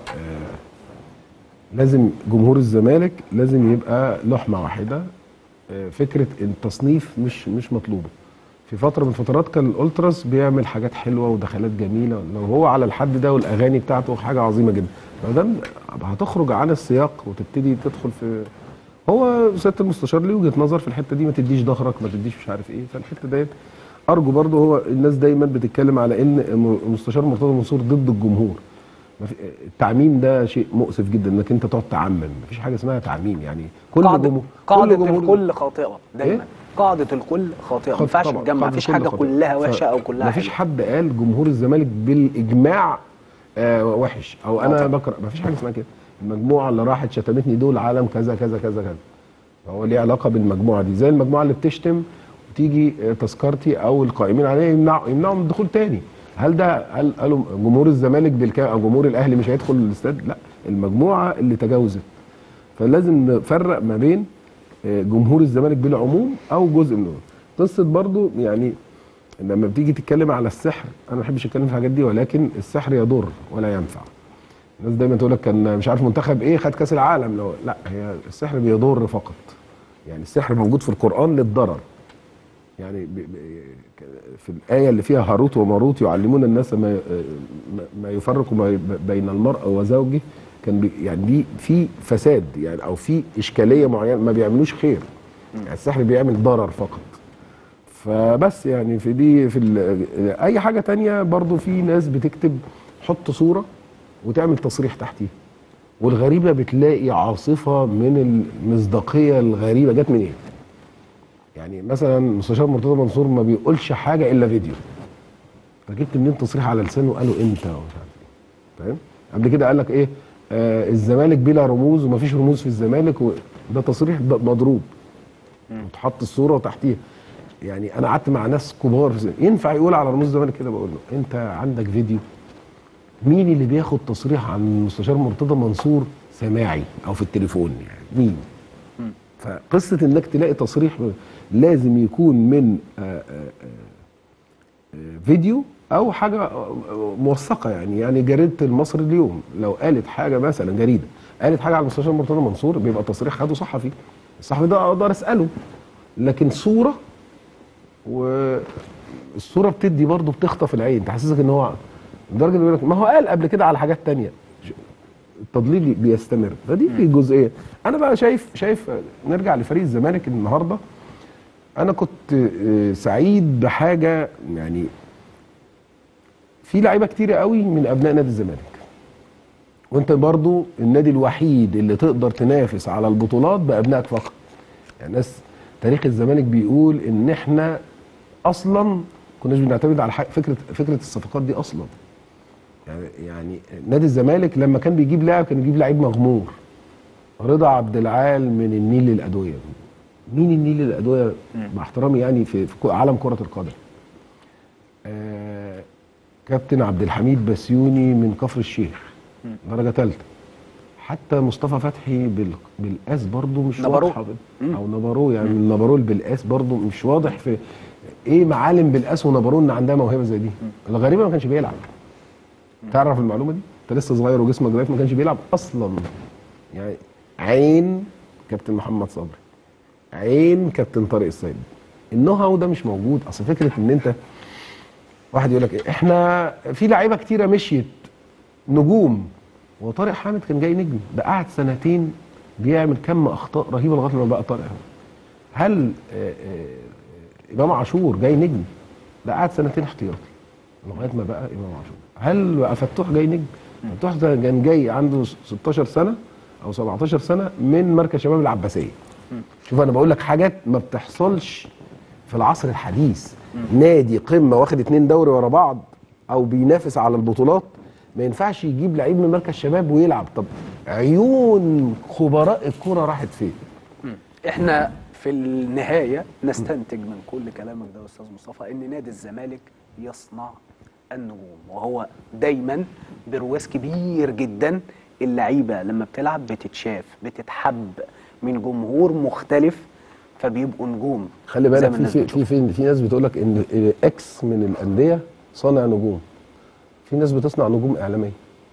لازم جمهور الزمالك لازم يبقى لحمه واحده. فكره التصنيف مش مطلوبه. في فتره من الفترات كان الالتراس بيعمل حاجات حلوه ودخلات جميله، لو هو على الحد ده والاغاني بتاعته حاجه عظيمه جدا. فده هتخرج عن السياق وتبتدي تدخل في، هو سياده المستشار ليه وجهه نظر في الحته دي، ما تديش ظهرك، ما تديش مش عارف ايه. فالحته ديت ارجو برضه، هو الناس دايما بتتكلم على ان المستشار مرتضى منصور ضد الجمهور. التعميم ده شيء مؤسف جدا، انك انت تقعد تعمم. مفيش حاجه اسمها تعميم، يعني قاعده الكل خاطئه دايما. إيه؟ قاعده الكل خاطئه، ما ينفعش تجمع. مفيش حاجه كلها وحشه او كلها مفيش حد قال جمهور الزمالك بالاجماع وحش او انا بكره. مفيش حاجه اسمها كده. المجموعه اللي راحت شتمتني دول عالم كذا كذا كذا كذا، هو ليه علاقه بالمجموعه دي. زي المجموعه اللي بتشتم وتيجي تذكرتي او القائمين عليها يمنعوا من الدخول تاني. هل قالوا جمهور الزمالك بالكامل او جمهور الاهلي مش هيدخل الاستاد؟ لا، المجموعه اللي تجاوزت. فلازم نفرق ما بين جمهور الزمالك بالعموم او جزء منه. قصه برضو يعني لما بتيجي تتكلم على السحر، انا ما بحبش اتكلم في الحاجات دي، ولكن السحر يضر ولا ينفع. الناس دايما تقول لك كان مش عارف منتخب ايه خد كاس العالم. لا، هي السحر بيضر فقط. يعني السحر موجود في القران للضرر. يعني في الآية اللي فيها هاروت وماروت يعلمون الناس ما يفرق بين المرء وزوجه، كان يعني دي في فساد، يعني او في اشكاليه معينه، ما بيعملوش خير. يعني السحر بيعمل ضرر فقط. فبس يعني في اي حاجه تانية برضو، في ناس بتكتب حط صوره وتعمل تصريح تحتيها، والغريبه بتلاقي عاصفه من المصداقيه الغريبه. جت منين؟ يعني مثلا المستشار مرتضى منصور ما بيقولش حاجه الا فيديو، فجبت منين تصريح على لسانه وقالوا امتى ومش عارف ايه. فاهم؟ قبل كده قال لك ايه؟ الزمالك بلا رموز ومفيش رموز في الزمالك، ده تصريح مضروب وتحط الصوره وتحتيها. يعني انا قعدت مع ناس كبار ينفع يقول على رموز الزمالك كده؟ بقول له انت عندك فيديو؟ مين اللي بياخد تصريح عن المستشار مرتضى منصور سماعي او في التليفون؟ يعني مين؟ فقصه انك تلاقي تصريح لازم يكون من فيديو او حاجه موثقه. يعني جريده المصري اليوم لو قالت حاجه، مثلا جريده قالت حاجه على المستشار مرتضى منصور، بيبقى تصريح خده صحفي. الصحفي ده اقدر اساله، لكن صوره، والصوره بتدي برضه بتخطف العين، تحسسك ان هو لدرجه يقول لك ما هو قال قبل كده على حاجات تانية. التضليل بيستمر. فدي الجزئيه. انا بقى شايف نرجع لفريق الزمالك النهارده. انا كنت سعيد بحاجه، يعني في لعيبه كتيره قوي من ابناء نادي الزمالك، وانت برضو النادي الوحيد اللي تقدر تنافس على البطولات بابنائك فقط. يعني ناس تاريخ الزمالك بيقول ان احنا اصلا كناش بنعتمد على فكره الصفقات دي اصلا. يعني نادي الزمالك لما كان بيجيب لاعب كان بيجيب لعيب مغمور. رضا عبد العال من النيل للادويه. مين النيل للادويه مع احترامي يعني في عالم كره القدم؟ كابتن عبد الحميد بسيوني من كفر الشيخ درجه ثالثه. حتى مصطفى فتحي بالقاس برضه مش واضحه، او نبارو، يعني النبارو بالقاس برضه مش واضح في ايه معالم بالقاس ونبارو ان عندها موهبه زي دي. الغريبه ما كانش بيلعب. تعرف المعلومه دي؟ انت لسه صغير وجسمك ضعيف، ما كانش بيلعب اصلا. يعني عين كابتن محمد صبري، عين كابتن طارق السيد. النو هاو ده مش موجود. اصل فكره ان انت واحد يقول لك احنا في لعيبه كتيره مشيت نجوم وطارق حامد كان جاي نجم، ده قعد سنتين بيعمل كم اخطاء رهيبه لغايه ما بقى طارق حامد. هل امام عاشور جاي نجم؟ ده قعد سنتين احتياطي لغايه ما بقى امام عاشور. هل فتوح جاي نجم؟ فتوح ده كان جاي عنده 16 سنه او 17 سنه من مركز شباب العباسيه. شوف انا بقول لك حاجات ما بتحصلش في العصر الحديث. نادي قمه واخد 2 دوري ورا بعض او بينافس على البطولات ما ينفعش يجيب لعيب من مركز شباب ويلعب. طب عيون خبراء الكوره راحت فين؟ احنا في النهايه نستنتج من كل كلامك ده يا استاذ مصطفى ان نادي الزمالك يصنع النجوم، وهو دايما برواز كبير جدا. اللعيبه لما بتلعب بتتشاف، بتتحب من جمهور مختلف، فبيبقوا نجوم. خلي بالك في ناس بتقول لك ان اكس من الانديه صانع نجوم. في ناس بتصنع نجوم اعلاميه.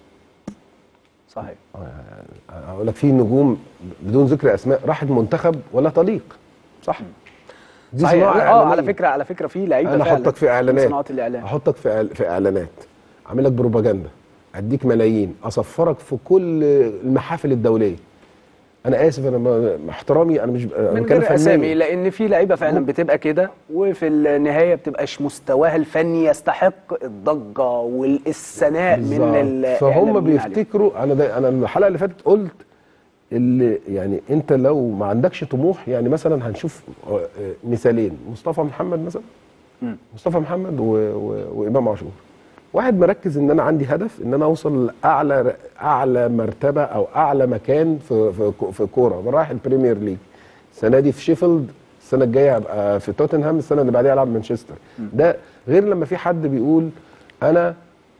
صحيح. اقول لك في نجوم بدون ذكر اسماء راحت منتخب ولا تليق. صح. دي صحيح. على فكره في لعيبه انا احطك في اعلانات، صناعه الاعلام، احطك في اعلانات، اعمل لك بروباجندا، اديك ملايين، اصفرك في كل المحافل الدوليه. انا اسف، انا احترامي، انا مش من غير اسامي، لان في لعيبه فعلا بتبقى كده وفي النهايه بتبقاش مستواها الفني يستحق الضجه والثناء من الاعلاميين. فهم بيفتكروا انا الحلقه اللي فاتت قلت اللي يعني انت لو ما عندكش طموح، يعني مثلا هنشوف مثالين، مصطفى محمد مثلا، مصطفى محمد وامام عاشور. واحد مركز ان انا عندي هدف ان انا اوصل اعلى مرتبه او اعلى مكان في كوره، رايح البريمير ليج. السنه دي في شيفيلد، السنه الجايه هبقى في توتنهام، السنه اللي بعديها العب مانشستر. ده غير لما في حد بيقول انا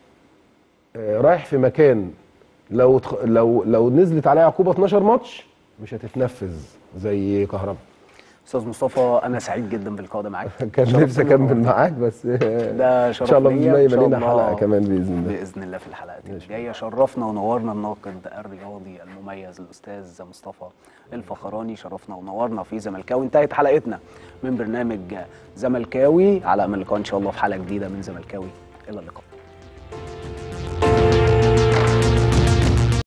رايح في مكان لو نزلت عليا عقوبه 12 ماتش مش هتتنفذ زي كهربا. استاذ مصطفى انا سعيد جدا باللقاء ده معاك. كان نفسي اكمل معاك بس ده شرف ان شاء الله ليا. يبقى لنا حلقه كمان باذن الله في الحلقات الجايه. شرفنا ونورنا الناقد الرياضي المميز الاستاذ مصطفى الفخراني، شرفنا ونورنا في زملكاوي. انتهت حلقتنا من برنامج زملكاوي، على امل اللقاء ان شاء الله في حلقه جديده من زملكاوي. الى اللقاء.